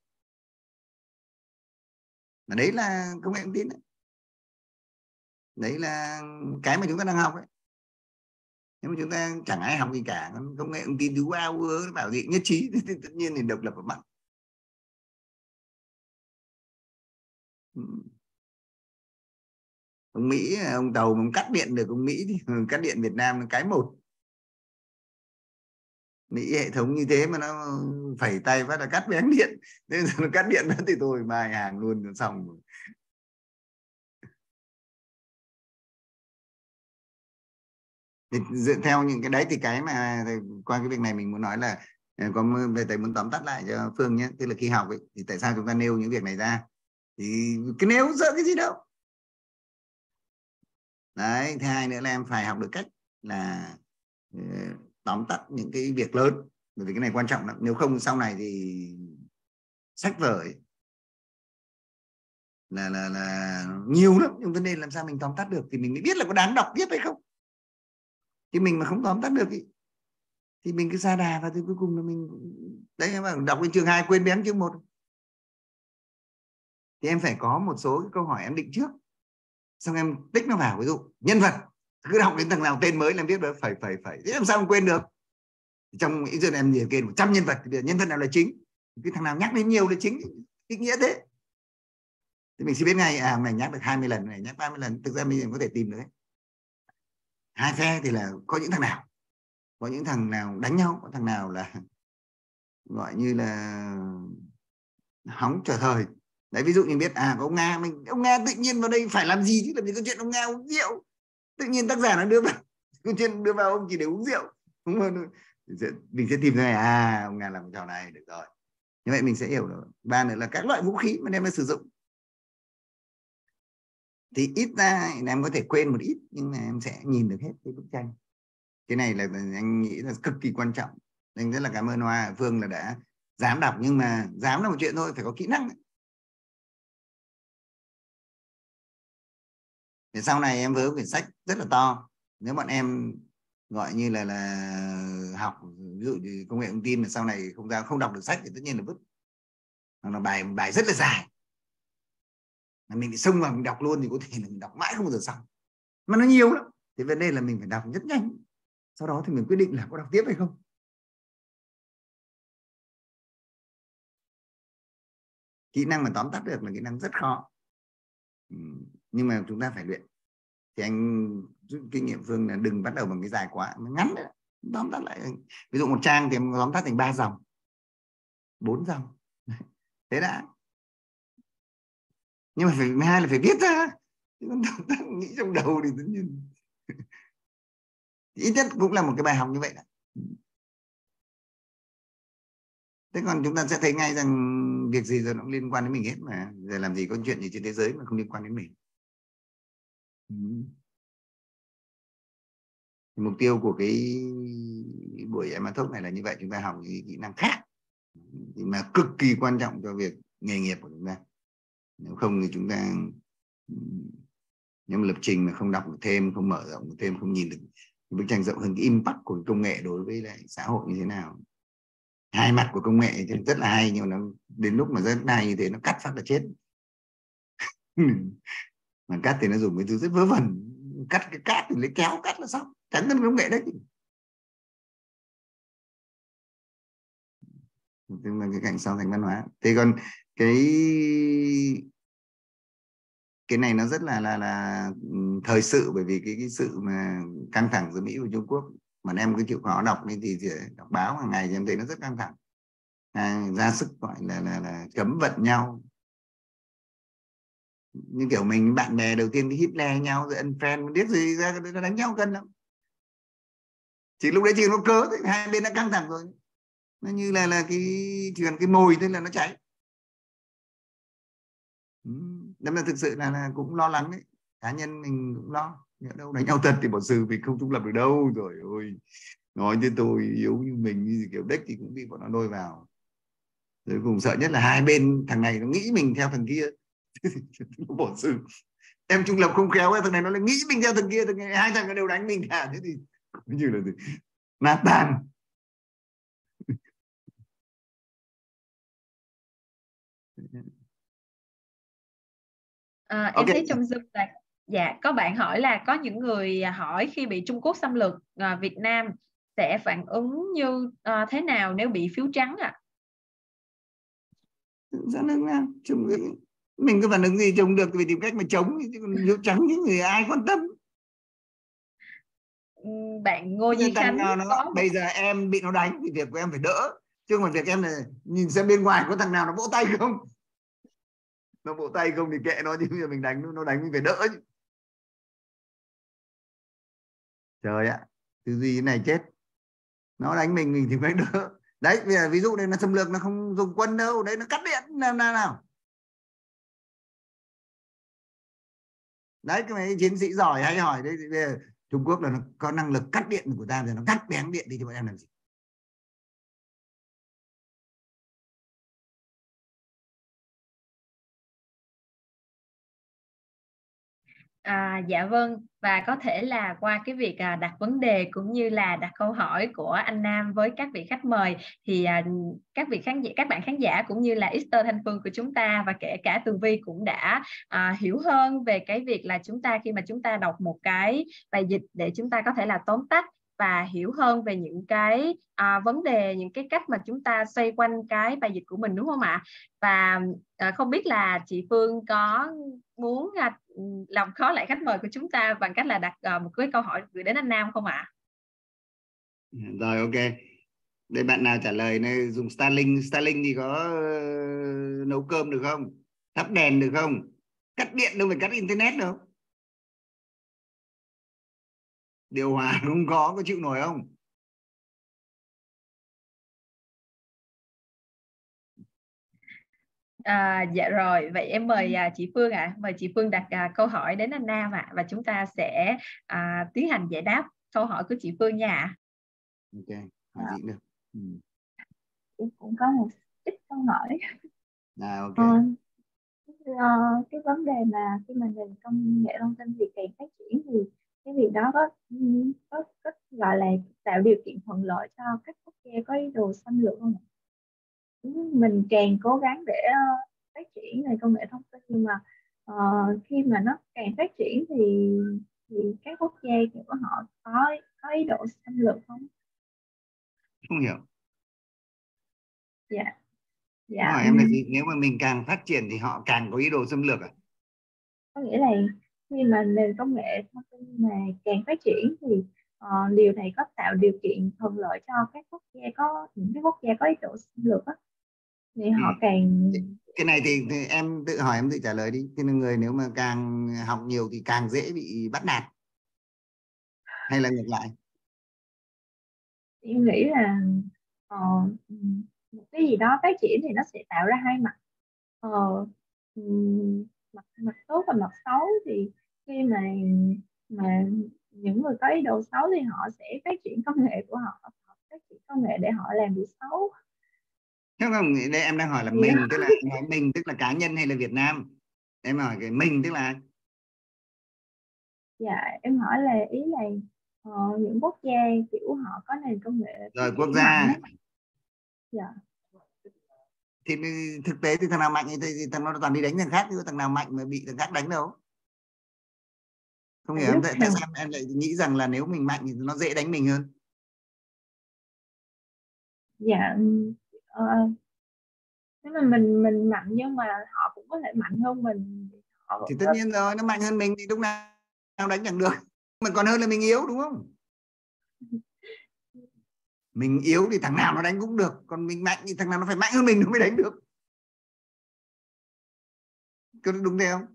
Mà đấy là công nghệ thông tin đấy. Đấy là cái mà chúng ta đang học ấy. Nếu mà chúng ta chẳng ai học gì cả, công nghệ thông tin thứ bảo gì nhất trí thì tất nhiên thì độc lập ở mặt. Ông Mỹ, ông Tàu mà cắt điện được ông Mỹ thì cắt điện Việt Nam cái một. Mỹ hệ thống như thế mà nó phẩy tay phát là cắt bén điện, nên nó cắt điện nữa thì tôi mai hàng luôn xong rồi. Thì dựa theo những cái đấy thì cái mà qua cái việc này mình muốn nói là có về thầy muốn tóm tắt lại cho Phương nhé. Tức là khi học ấy, thì tại sao chúng ta nêu những việc này ra, thì cái nêu sợ cái gì đâu. Đấy, thứ hai nữa là em phải học được cách là tóm tắt những cái việc lớn, bởi vì cái này quan trọng lắm. Nếu không sau này thì sách vở ấy là nhiều lắm, nhưng vấn đề làm sao mình tóm tắt được thì mình mới biết là có đáng đọc tiếp hay không. Chứ mình mà không tóm tắt được thì mình cứ sa đà và thì cuối cùng là mình đấy, mà đọc đến chương 2 quên bén chương 1 thì em phải có một số cái câu hỏi em định trước, xong em tích nó vào. Ví dụ nhân vật, cứ đọc đến thằng nào tên mới là em biết được phải thế làm sao không quên được. Trong ý dân em liệt kê 100 nhân vật thì nhân vật nào là chính, cái thằng nào nhắc đến nhiều là chính, ý nghĩa thế thì mình sẽ biết ngay mày nhắc được 20 lần, này nhắc 30 lần. Thực ra mình có thể tìm được đấy. Hai phe thì là có những thằng nào, có những thằng nào đánh nhau, có thằng nào là gọi như là hóng trở thời. Đấy, ví dụ như biết có ông Nga tự nhiên vào đây phải làm gì chứ, làm gì có chuyện ông Nga uống rượu, tự nhiên tác giả nó đưa vào câu chuyện đưa vào ông chỉ để uống rượu, đúng không? Mình sẽ tìm ra ông Nga làm trò này được rồi, như vậy mình sẽ hiểu được. Ba nữa là các loại vũ khí mà em đã sử dụng thì ít ra em có thể quên một ít, nhưng mà em sẽ nhìn được hết cái bức tranh. Cái này là anh nghĩ là cực kỳ quan trọng. Anh rất là cảm ơn Hoa Phương là đã dám đọc, nhưng mà dám là một chuyện thôi, phải có kỹ năng ấy. Để sau này em vớ quyển sách rất là to, nếu bọn em gọi như là học ví dụ như công nghệ thông tin mà sau này không đọc được sách thì tất nhiên là vứt. Hoặc là bài rất là dài mà mình bị xông vào mình đọc luôn thì có thể là mình đọc mãi không bao giờ xong, mà nó nhiều lắm. Thì vấn đề là mình phải đọc rất nhanh, sau đó thì mình quyết định là có đọc tiếp hay không. Kỹ năng mà tóm tắt được là kỹ năng rất khó, nhưng mà chúng ta phải luyện. Thì anh rút kinh nghiệm Phương là đừng bắt đầu bằng cái dài quá, nó ngắn đấy, tóm tắt lại. Ví dụ 1 trang thì em tóm tắt thành 3 dòng 4 dòng thế đã. Nhưng mà hai là phải viết ra, chứ còn nghĩ trong đầu thì tất nhiên ít nhất cũng là một cái bài học như vậy đó. Thế còn chúng ta sẽ thấy ngay rằng việc gì rồi nó cũng liên quan đến mình hết mà. Giờ làm gì có chuyện gì trên thế giới mà không liên quan đến mình. Mục tiêu của cái buổi Amatalk này là như vậy. Chúng ta học những kỹ năng khác mà cực kỳ quan trọng cho việc nghề nghiệp của chúng ta. Nếu không thì chúng ta nhưng mà lập trình mà không đọc được thêm, không mở rộng được thêm, không nhìn được bức tranh rộng hơn cái impact của công nghệ đối với lại xã hội như thế nào. Hai mặt của công nghệ rất là hay, nhưng mà nó đến lúc mà rất hay như thế nó cắt phát là chết. Mà cắt thì nó dùng cái thứ rất vớ vẩn, cắt cái cát thì lấy kéo cắt là xong, chẳng cần công nghệ đấy. Tức là cái cạnh sau thành văn hóa. Thế còn cái này nó rất là thời sự, bởi vì cái sự mà căng thẳng giữa Mỹ và Trung Quốc mà em cứ chịu khó đọc thì đọc báo hàng ngày thì em thấy nó rất căng thẳng, ra sức gọi là cấm vận nhau, như kiểu mình bạn bè đầu tiên cái Hitler nhau rồi unfriend biết gì ra nó đánh nhau cân lắm. Chỉ lúc đấy chỉ có cớ thì hai bên đã căng thẳng rồi, nó như là chỉ cần cái mồi thôi là nó cháy. Nên là thực sự là cũng lo lắng đấy, cá nhân mình cũng lo, nhỡ đâu đánh nhau thật thì bỏ xử mình không trung lập được đâu. Rồi ôi, nói với tôi yếu như mình như kiểu Đếch thì cũng bị bọn nó lôi vào. Rồi cùng sợ nhất là hai bên, thằng này nó nghĩ mình theo thằng kia nó bỏ xử. Em trung lập không khéo, thằng này nó lại nghĩ mình theo thằng kia, hai thằng nó đều đánh mình cả, thế thì như là Nathan. Em Ok. thấy trong Zoom là dạ có bạn hỏi là có những người hỏi khi bị Trung Quốc xâm lược Việt Nam sẽ phản ứng như thế nào nếu bị phiếu trắng ạ? Phản ứng nào? Mình có phản ứng gì chống được thì phải tìm cách mà chống, chứ còn phiếu trắng những người ai quan tâm. Bạn Ngô Duy Thằng Khánh nào nó có bây giờ em bị nó đánh thì việc của em phải đỡ, chứ không phải việc em là nhìn xem bên ngoài có thằng nào nó vỗ tay không. Nó vỗ tay không thì kệ nó, chứ bây giờ mình đánh nó đánh mình phải đỡ chứ. Trời ạ, tư duy thế này chết. Nó đánh mình thì phải đỡ. Đấy, bây giờ ví dụ đây là xâm lược, nó không dùng quân đâu, đấy nó cắt điện nào. Đấy, cái mấy chiến sĩ giỏi hay hỏi đấy, bây giờ Trung Quốc là nó có năng lực cắt điện của ta, rồi nó cắt bén điện đi thì bọn em làm gì? Dạ vâng, và có thể là qua cái việc đặt vấn đề cũng như là đặt câu hỏi của anh Nam với các vị khách mời thì các bạn khán giả cũng như là Esther Thanh Phương của chúng ta và kể cả Tường Vi cũng đã hiểu hơn về cái việc là khi mà chúng ta đọc một cái bài dịch để chúng ta có thể là tóm tắt và hiểu hơn về những cái vấn đề, những cái cách mà chúng ta xoay quanh cái bài dịch của mình, đúng không ạ? Và không biết là chị Phương có muốn làm khó lại khách mời của chúng ta bằng cách là đặt một cái câu hỏi gửi đến anh Nam không ạ? Rồi, ok. Đây, bạn nào trả lời này dùng Starlink. Starlink thì có nấu cơm được không? Thắp đèn được không? Cắt điện đâu phải cắt internet đâu. Điều hòa không có chịu nổi không? Dạ rồi, vậy em mời chị Phương ạ. Mời chị Phương đặt câu hỏi đến anh Nam ạ, và chúng ta sẽ tiến hành giải đáp câu hỏi của chị Phương nha. Ok, hỏi gì được. Em cũng có một ít câu hỏi. Ok. Cái vấn đề mà khi mà nền công nghệ thông tin thì càng phát triển thì cái việc đó có gọi là tạo điều kiện thuận lợi cho các quốc gia có ý đồ xâm lược không ạ? Mình càng cố gắng để phát triển nền công nghệ thông tin, nhưng mà khi mà nó càng phát triển thì các quốc gia kiểu họ có ý đồ xâm lược không? Không hiểu. Dạ. Câu Dạ. hỏi em là gì? Nếu mà mình càng phát triển thì họ càng có ý đồ xâm lược à? Có nghĩa là khi mà nền công nghệ thông tin mà càng phát triển thì điều này có tạo điều kiện thuận lợi cho các quốc gia những cái quốc gia có ý đồ xâm lược á, thì họ càng Cái này thì em tự hỏi, em tự trả lời đi. Thì người nếu mà càng học nhiều thì càng dễ bị bắt nạt, hay là ngược lại? em nghĩ là ờ, một cái gì đó phát triển thì nó sẽ tạo ra hai mặt. Ờ, mặt tốt và mặt xấu, thì khi mà những người có ý đồ xấu thì họ sẽ phát triển công nghệ của họ phát triển công nghệ để họ làm việc xấu. Thế không, đây em đang hỏi là Thì mình, tức là nói mình tức là cá nhân hay là Việt Nam? Em hỏi cái mình tức là dạ, em hỏi là ý là những quốc gia kiểu họ có nền công nghệ phát rồi quốc triển mạnh gia. á. Dạ. Thì thực tế thì thằng nào mạnh thì thằng nó toàn đi đánh thằng khác, chứ thằng nào mạnh mà bị thằng khác đánh đâu. Không hiểu em Lúc tại nào sao em lại nghĩ rằng là nếu mình mạnh thì nó dễ đánh mình hơn? dạ ờ, nếu mà mình mạnh nhưng mà họ cũng có thể mạnh hơn mình, họ Thì vẫn tất nhiên rồi, nó mạnh hơn mình thì lúc nào đánh chẳng được, mà còn hơn là mình yếu, đúng không? Mình yếu thì thằng nào nó đánh cũng được, còn mình mạnh thì thằng nào nó phải mạnh hơn mình nó mới đánh được. Có đúng thế không?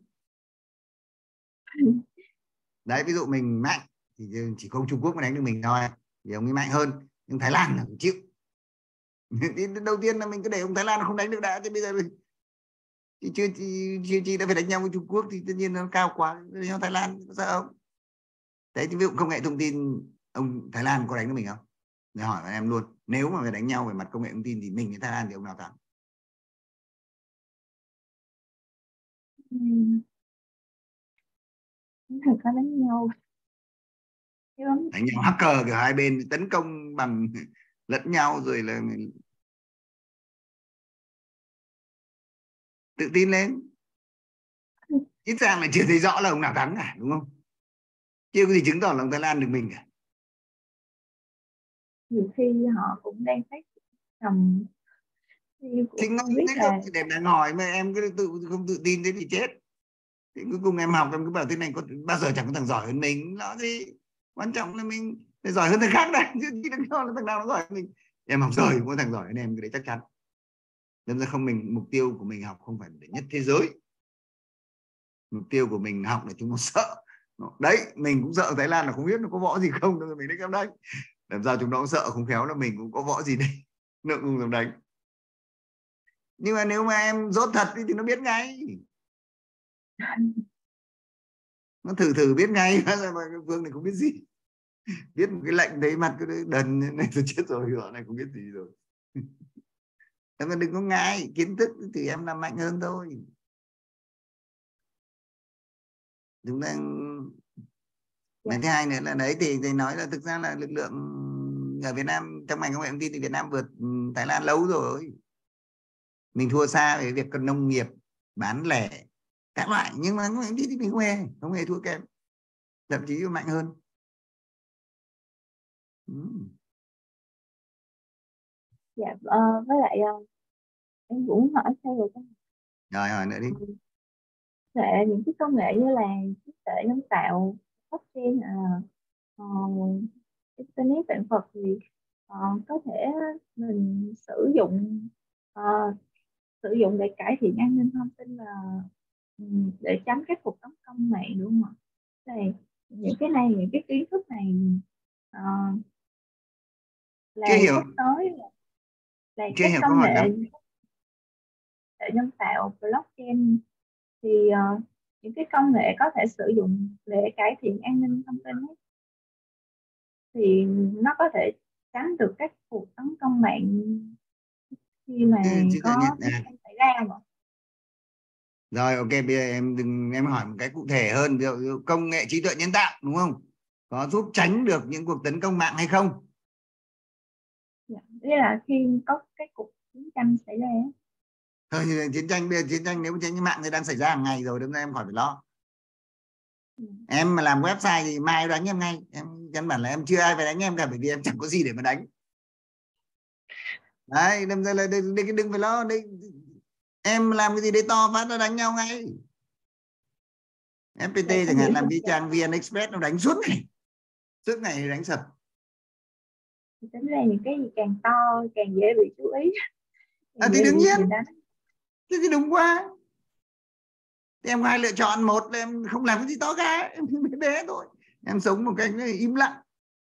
Đấy, ví dụ mình mạnh thì chỉ có Trung Quốc mới đánh được mình thôi, vì ông ấy mạnh hơn. Nhưng Thái Lan là cũng chịu. Đầu tiên là mình cứ để ông Thái Lan nó không đánh được đã, chứ bây giờ thì chưa đã phải đánh nhau với Trung Quốc thì tất nhiên nó cao quá, đánh nhau Thái Lan có sao không? Đấy, thì ví dụ công nghệ thông tin, ông Thái Lan có đánh được mình không? Để hỏi em luôn, nếu mà phải đánh nhau về mặt công nghệ thông tin thì mình với Thái Lan thì ông nào thắng? không thể có đánh nhau. đánh nhau hacker, kiểu hai bên tấn công bằng lẫn nhau, rồi là tự tin lên. Ít ra là chưa thấy rõ là ông nào thắng cả, đúng không? Chưa có gì chứng tỏ là ông Thái Lan được mình cả. Nhiều khi họ cũng đang phát tầm Thì không biết là để đang hỏi mà em cứ không tự tin thế thì chết. Thì cuối cùng em học em cứ bảo thế này, có bao giờ chẳng có thằng giỏi hơn mình, nó gì quan trọng là mình phải giỏi hơn thằng khác đấy, chứ đừng cho là thằng nào nó giỏi hơn mình. Em học giỏi có thằng giỏi hơn em, cái đấy chắc chắn. Nên ra không, mình mục tiêu của mình học không phải để nhất thế giới. Mục tiêu của mình học là chúng nó sợ. Đấy, mình cũng sợ Thái Lan là không biết nó có võ gì không, nên mình đánh đánh. Làm sao chúng nó cũng sợ, không khéo là mình cũng có võ gì đây, nó cũng dám đánh. Nhưng mà nếu mà em dốt thật thì nó biết ngay. Nó thử biết ngay mà Phương này không biết gì. Biết một cái lệnh đấy mặt cái đần này tôi chết rồi, họ này không biết gì rồi. Em mà đừng có ngại, kiến thức thì em làm mạnh hơn thôi. Chúng ta cái thứ hai nữa là đấy thì nói là thực ra là lực lượng ở Việt Nam trong ngành công nghệ thông tin thì Việt Nam vượt Thái Lan lâu rồi. Mình thua xa về việc cần nông nghiệp, bán lẻ các loại, nhưng mà thì mình không hề thua kém, thậm chí mạnh hơn. Dạ, với lại em cũng hỏi thêm rồi. Rồi hỏi nữa đi. Những cái công nghệ như là trí tuệ nhân tạo, blockchain, internet vạn vật thì có thể mình sử dụng để cải thiện an ninh thông tin và để tránh các cuộc tấn công mạng, đúng không ạ? Thì những cái kiến thức này là sắp tới là chưa các hiểu công câu hỏi nghệ lắm. nhân tạo, blockchain thì những cái công nghệ có thể sử dụng để cải thiện an ninh thông tin ấy, thì nó có thể tránh được các cuộc tấn công mạng khi mà có xảy ra mà. Rồi ok, bây giờ em hỏi một cái cụ thể hơn, ví dụ công nghệ trí tuệ nhân tạo đúng không, có giúp tránh được những cuộc tấn công mạng hay không? Dạ, nghĩa là khi có cái cuộc chiến tranh xảy ra. Thôi chiến tranh bây giờ, chiến tranh nếu mà chiến mạng thì đang xảy ra hàng ngày rồi, đâm ra em khỏi phải lo. Em mà làm website thì mai đánh em ngay, em căn bản là em chưa ai phải đánh em cả, bởi vì em chẳng có gì để mà đánh. Đấy, đâm ra là đừng phải lo đây, em làm cái gì đấy to phát nó đánh nhau ngay. FPT chẳng hạn làm cái trang VN Express nó đánh suốt ngày đánh sập. Tính ra những cái gì càng to càng dễ bị chú ý. Thì đương nhiên, thế thì đúng quá. Thì em có hai lựa chọn, một là em không làm cái gì to cả, em bé thôi, em sống một cách im lặng,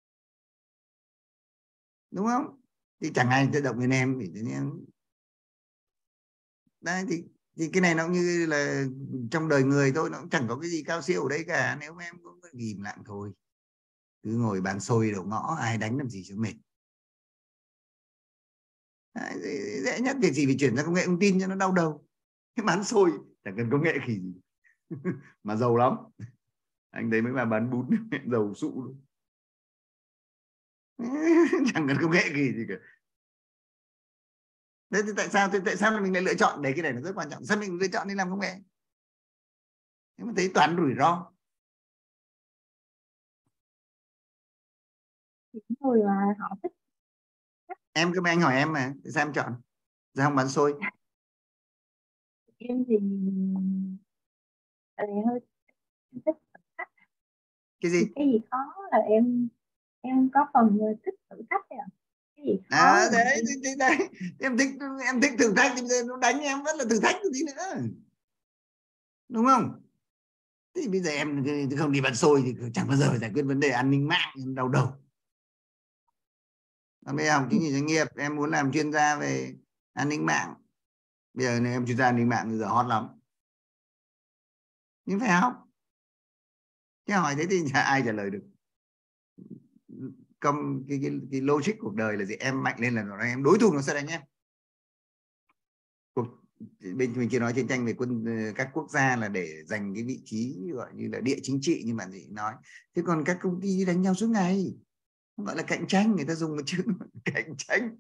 đúng không? Thì chẳng ai tự động đến em thì em đấy, thì cái này nó như là trong đời người thôi, nó cũng chẳng có cái gì cao siêu ở đây cả. Nếu mà em cũng im lặng thôi, cứ ngồi bán xôi đầu ngõ, ai đánh làm gì cho mệt. Đấy, dễ nhất việc gì phải chuyển ra công nghệ thông tin cho nó đau đầu. Cái bán xôi chẳng cần công nghệ gì mà giàu lắm. Anh đấy mới là bán bún giàu sụ luôn. Chẳng cần công nghệ gì cả. Thế thì tại sao mình lại lựa chọn đấy? Cái này nó rất quan trọng. Sao mình lựa chọn đi làm công nghệ? Nếu mà thấy toàn rủi ro. Người mà họ thích. Em cứ anh hỏi em mà, tại sao em chọn ra không bán xôi? Em thì hơi thích thử thách. Cái gì? Cái gì khó là em có phần thích thử thách đấy ạ. Cái gì khó đấy, em thích thử thách thì bây giờ nó đánh em vẫn là thử thách cái gì nữa, đúng không? Thì bây giờ em không đi bán xôi thì chẳng bao giờ phải giải quyết vấn đề an ninh mạng, đau đầu. Bây giờ học chứng chỉ doanh nghiệp, em muốn làm chuyên gia về an ninh mạng, bây giờ nếu em chuyên gia an ninh mạng bây giờ hot lắm, nhưng phải học. Chứ hỏi thế thì ai trả lời được? Cái logic cuộc đời là gì? Em mạnh lên là nó em đối thủ nó sẽ đánh em. bên mình chưa nói chiến tranh về quân các quốc gia là để giành cái vị trí gọi như là địa chính trị như bạn chị nói. Thế còn các công ty đánh nhau suốt ngày, gọi là cạnh tranh, người ta dùng một chữ cạnh tranh.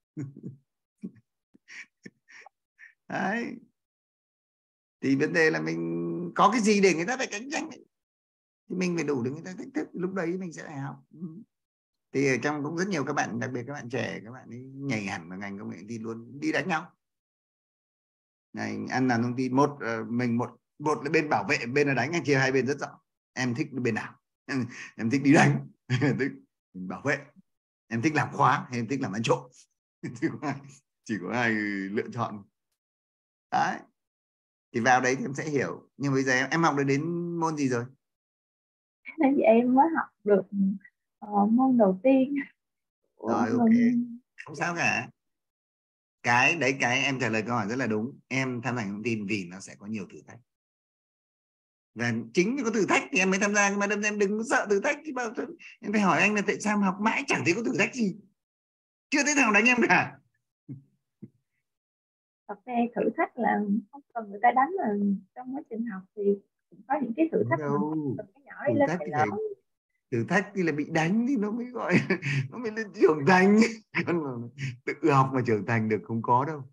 Đấy, thì vấn đề là mình có cái gì để người ta phải cạnh tranh ấy, thì mình phải đủ để người ta thách thức, lúc đấy mình sẽ phải học. Thì ở trong cũng rất nhiều các bạn, đặc biệt các bạn trẻ, các bạn ấy nhảy hẳn vào ngành công nghệ thông tin luôn, đi đánh nhau. Này, ăn làm thông tin mình một là bên bảo vệ, bên là đánh, anh chia hai bên rất rõ. Em thích bên nào? Em thích đi đánh, thích bảo vệ, em thích làm khóa hay em thích làm ăn trộm? Chỉ có hai lựa chọn. Đấy, thì vào đấy thì em sẽ hiểu. Nhưng bây giờ em học được đến môn gì rồi? Thì em mới học được môn đầu tiên. Rồi, ok, không sao cả. Cái đấy, cái em trả lời câu hỏi rất là đúng. Em tham gia thông tin vì nó sẽ có nhiều thử thách, và chính có thử thách thì em mới tham gia. Nhưng mà em đừng có sợ thử thách. Thì bao giờ em phải hỏi anh là tại sao em học mãi chẳng thấy có thử thách gì, chưa thấy thằng đánh em cả. Thật ra thử thách là không cần người ta đánh, mà trong quá trình học thì cũng có những cái thử thách mình từ cái nhỏ Thử lên thách cái thì lớn. thử thách thì là bị đánh thì nó mới gọi nó mới lên trưởng thành. Còn mà tự học mà trưởng thành được không có đâu.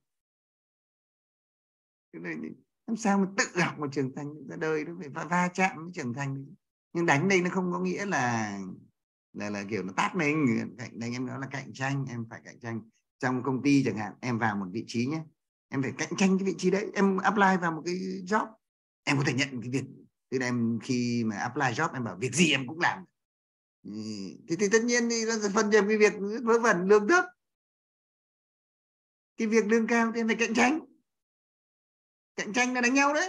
Cái này làm sao mà tự học mà trưởng thành, ra đời nó phải va chạm mới trưởng thành. Nhưng đánh đây nó không có nghĩa là kiểu nó tát mình. Đánh em nói là cạnh tranh, em phải cạnh tranh. Trong công ty chẳng hạn, em vào một vị trí nhé, em phải cạnh tranh cái vị trí đấy. Em apply vào một cái job, em có thể nhận cái việc. Tức là em khi mà apply job em bảo việc gì em cũng làm. Thì tất nhiên thì nó phần cho cái việc vớ vẩn lương thấp. Cái việc lương cao thì em phải cạnh tranh. Cạnh tranh là đánh nhau đấy.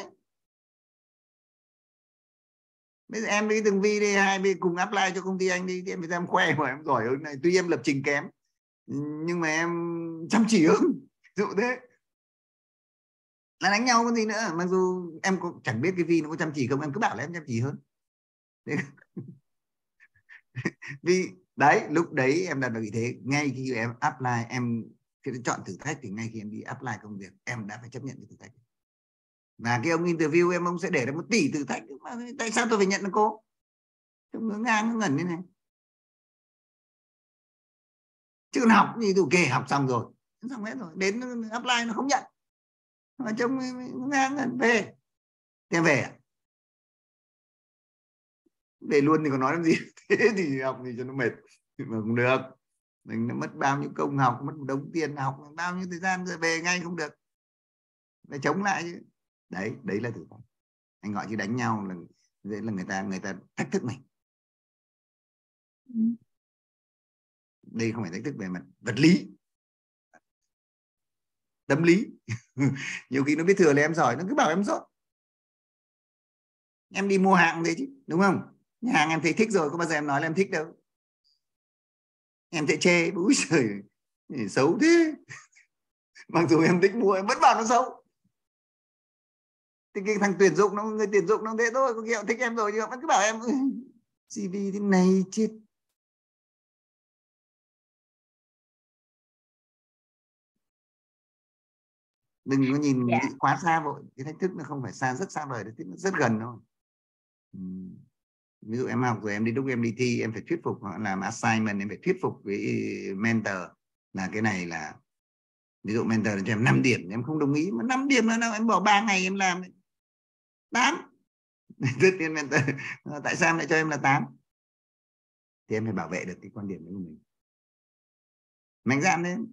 Bây giờ em với Tường Vi đi, hai bên cùng apply cho công ty anh đi, thì em phải em khoe mà em giỏi hơn này. Tuy em lập trình kém nhưng mà em chăm chỉ hơn, dụ thế là đánh nhau. Có gì nữa. Mặc dù em cũng chẳng biết cái Vi nó có chăm chỉ không, em cứ bảo là em chăm chỉ hơn. Vì đấy, lúc đấy em đạt được vị thế. Ngay khi em apply, em khi chọn thử thách thì ngay khi em đi apply công việc, em đã phải chấp nhận cái thử thách. Và cái ông interview em, ông sẽ để ra 1 tỷ thử thách mà tại sao tôi phải nhận được cô? Trông ngớ ngang ngớ ngẩn như này. Chứ còn học thì đủ kể, học xong rồi, xong hết rồi, đến apply nó không nhận, mà trông ngớ ngang ngẩn. Về thì em về à? Về luôn thì còn nói làm gì. Thế thì học gì cho nó mệt mà không được. Mình đã mất bao nhiêu công học, mất một đống tiền học, bao nhiêu thời gian, rồi về ngay không được, phải chống lại chứ. Đấy là thử thách. Anh gọi chứ đánh nhau là người ta thách thức mình. Đây không phải thách thức về mặt vật lý, tâm lý. Nhiều khi nó biết thừa là em giỏi, nó cứ bảo em dốt. Em đi mua hàng thế chứ, đúng không? Nhà hàng em thấy thích rồi, có bao giờ em nói là em thích đâu. Em sẽ chê, úi giời, xấu thế. Mặc dù em thích mua, em vẫn bảo nó xấu. Thì cái thằng tuyển dụng, người tuyển dụng nó thế thôi, có kiểu thích em rồi nhưng mà cứ bảo em CV thế này chết. Đừng có nhìn nghĩ quá xa vội. Cái thách thức nó không phải xa, rất xa vời, nó rất gần thôi. Ví dụ em học rồi, em đi, lúc em đi thi em phải thuyết phục, họ làm assignment em phải thuyết phục với mentor là cái này là, ví dụ mentor cho em 5 điểm, em không đồng ý, mà 5 điểm là nào em bỏ 3 ngày em làm 8. Tất nhiên mentor tại sao em lại cho em là 8? Thì em phải bảo vệ được cái quan điểm đấy của mình, mạnh dạn lên.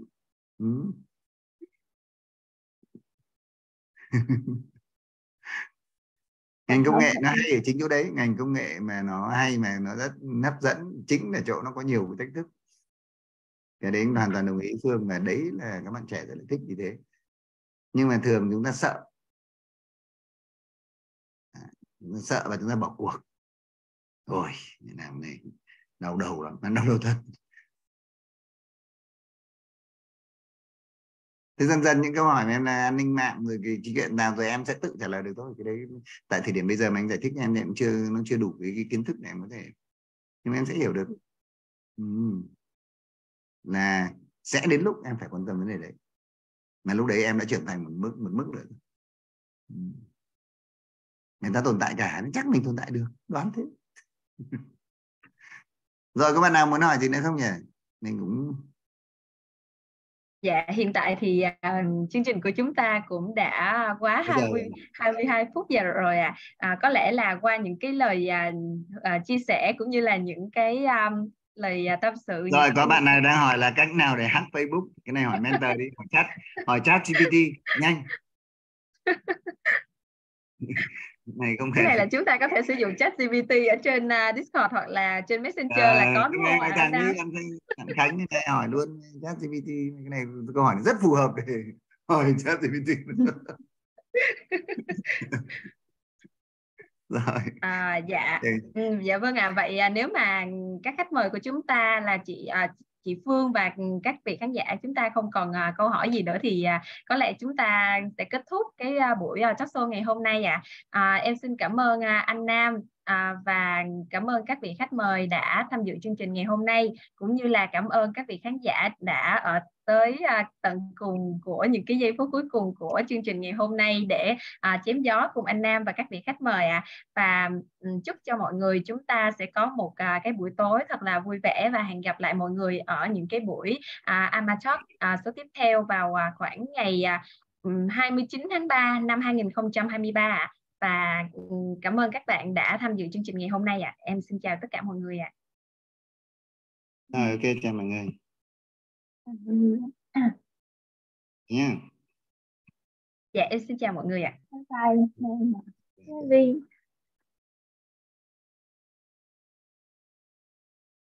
Ngành công nghệ nó hay ở chính chỗ đấy. Ngành công nghệ mà nó hay, mà nó rất hấp dẫn, chính là chỗ nó có nhiều cái thách thức. Cái đấy hoàn toàn đồng ý Phương, và đấy là các bạn trẻ rất là thích như thế. Nhưng mà thường chúng ta sợ, và chúng ta bỏ cuộc. Ôi, làm này đau đầu lắm, nó đau đầu thật. Thế dần dần những câu hỏi mà em là an ninh mạng rồi cái trí tuệ nào rồi em sẽ tự trả lời được thôi. Cái đấy tại thời điểm bây giờ mà anh giải thích em cũng nó chưa đủ cái kiến thức để em có thể, nhưng mà em sẽ hiểu được. Là sẽ đến lúc em phải quan tâm vấn đề đấy. Mà lúc đấy em đã trưởng thành một mức nữa. Người ta tồn tại cả, chắc mình tồn tại được, đoán thế. Rồi có bạn nào muốn hỏi gì nữa không nhỉ? Mình cũng... Dạ, hiện tại thì chương trình của chúng ta cũng đã quá 22 phút giờ rồi ạ. Có lẽ là qua những cái lời chia sẻ cũng như là những cái lời tâm sự. Rồi có bạn này đang hỏi là cách nào để hack Facebook. Cái này hỏi mentor đi, hỏi chat GPT nhanh. Này không Cái thể. này là chúng ta có thể sử dụng chat GPT ở trên Discord hoặc là trên Messenger là có, đúng không ạ? Thằng Khánh này hỏi luôn chat GPT. Cái này câu hỏi rất phù hợp để hỏi chat GPT. Rồi. Dạ. Dạ vâng ạ. Vậy nếu mà các khách mời của chúng ta là chị Phương và các vị khán giả chúng ta không còn câu hỏi gì nữa thì có lẽ chúng ta sẽ kết thúc cái buổi talk show ngày hôm nay ạ. Em xin cảm ơn anh Nam và cảm ơn các vị khách mời đã tham dự chương trình ngày hôm nay, cũng như là cảm ơn các vị khán giả đã ở tới tận cùng của những cái giây phút cuối cùng của chương trình ngày hôm nay để chém gió cùng anh Nam và các vị khách mời ạ. Và chúc cho mọi người chúng ta sẽ có một cái buổi tối thật là vui vẻ, và hẹn gặp lại mọi người ở những cái buổi AmaTalk số tiếp theo vào khoảng ngày 29 tháng 3 năm 2023 ạ. Và cảm ơn các bạn đã tham dự chương trình ngày hôm nay ạ. Em xin chào tất cả mọi người ạ. Ok, chào mọi người. Dạ, em xin chào mọi người ạ. Bye bye.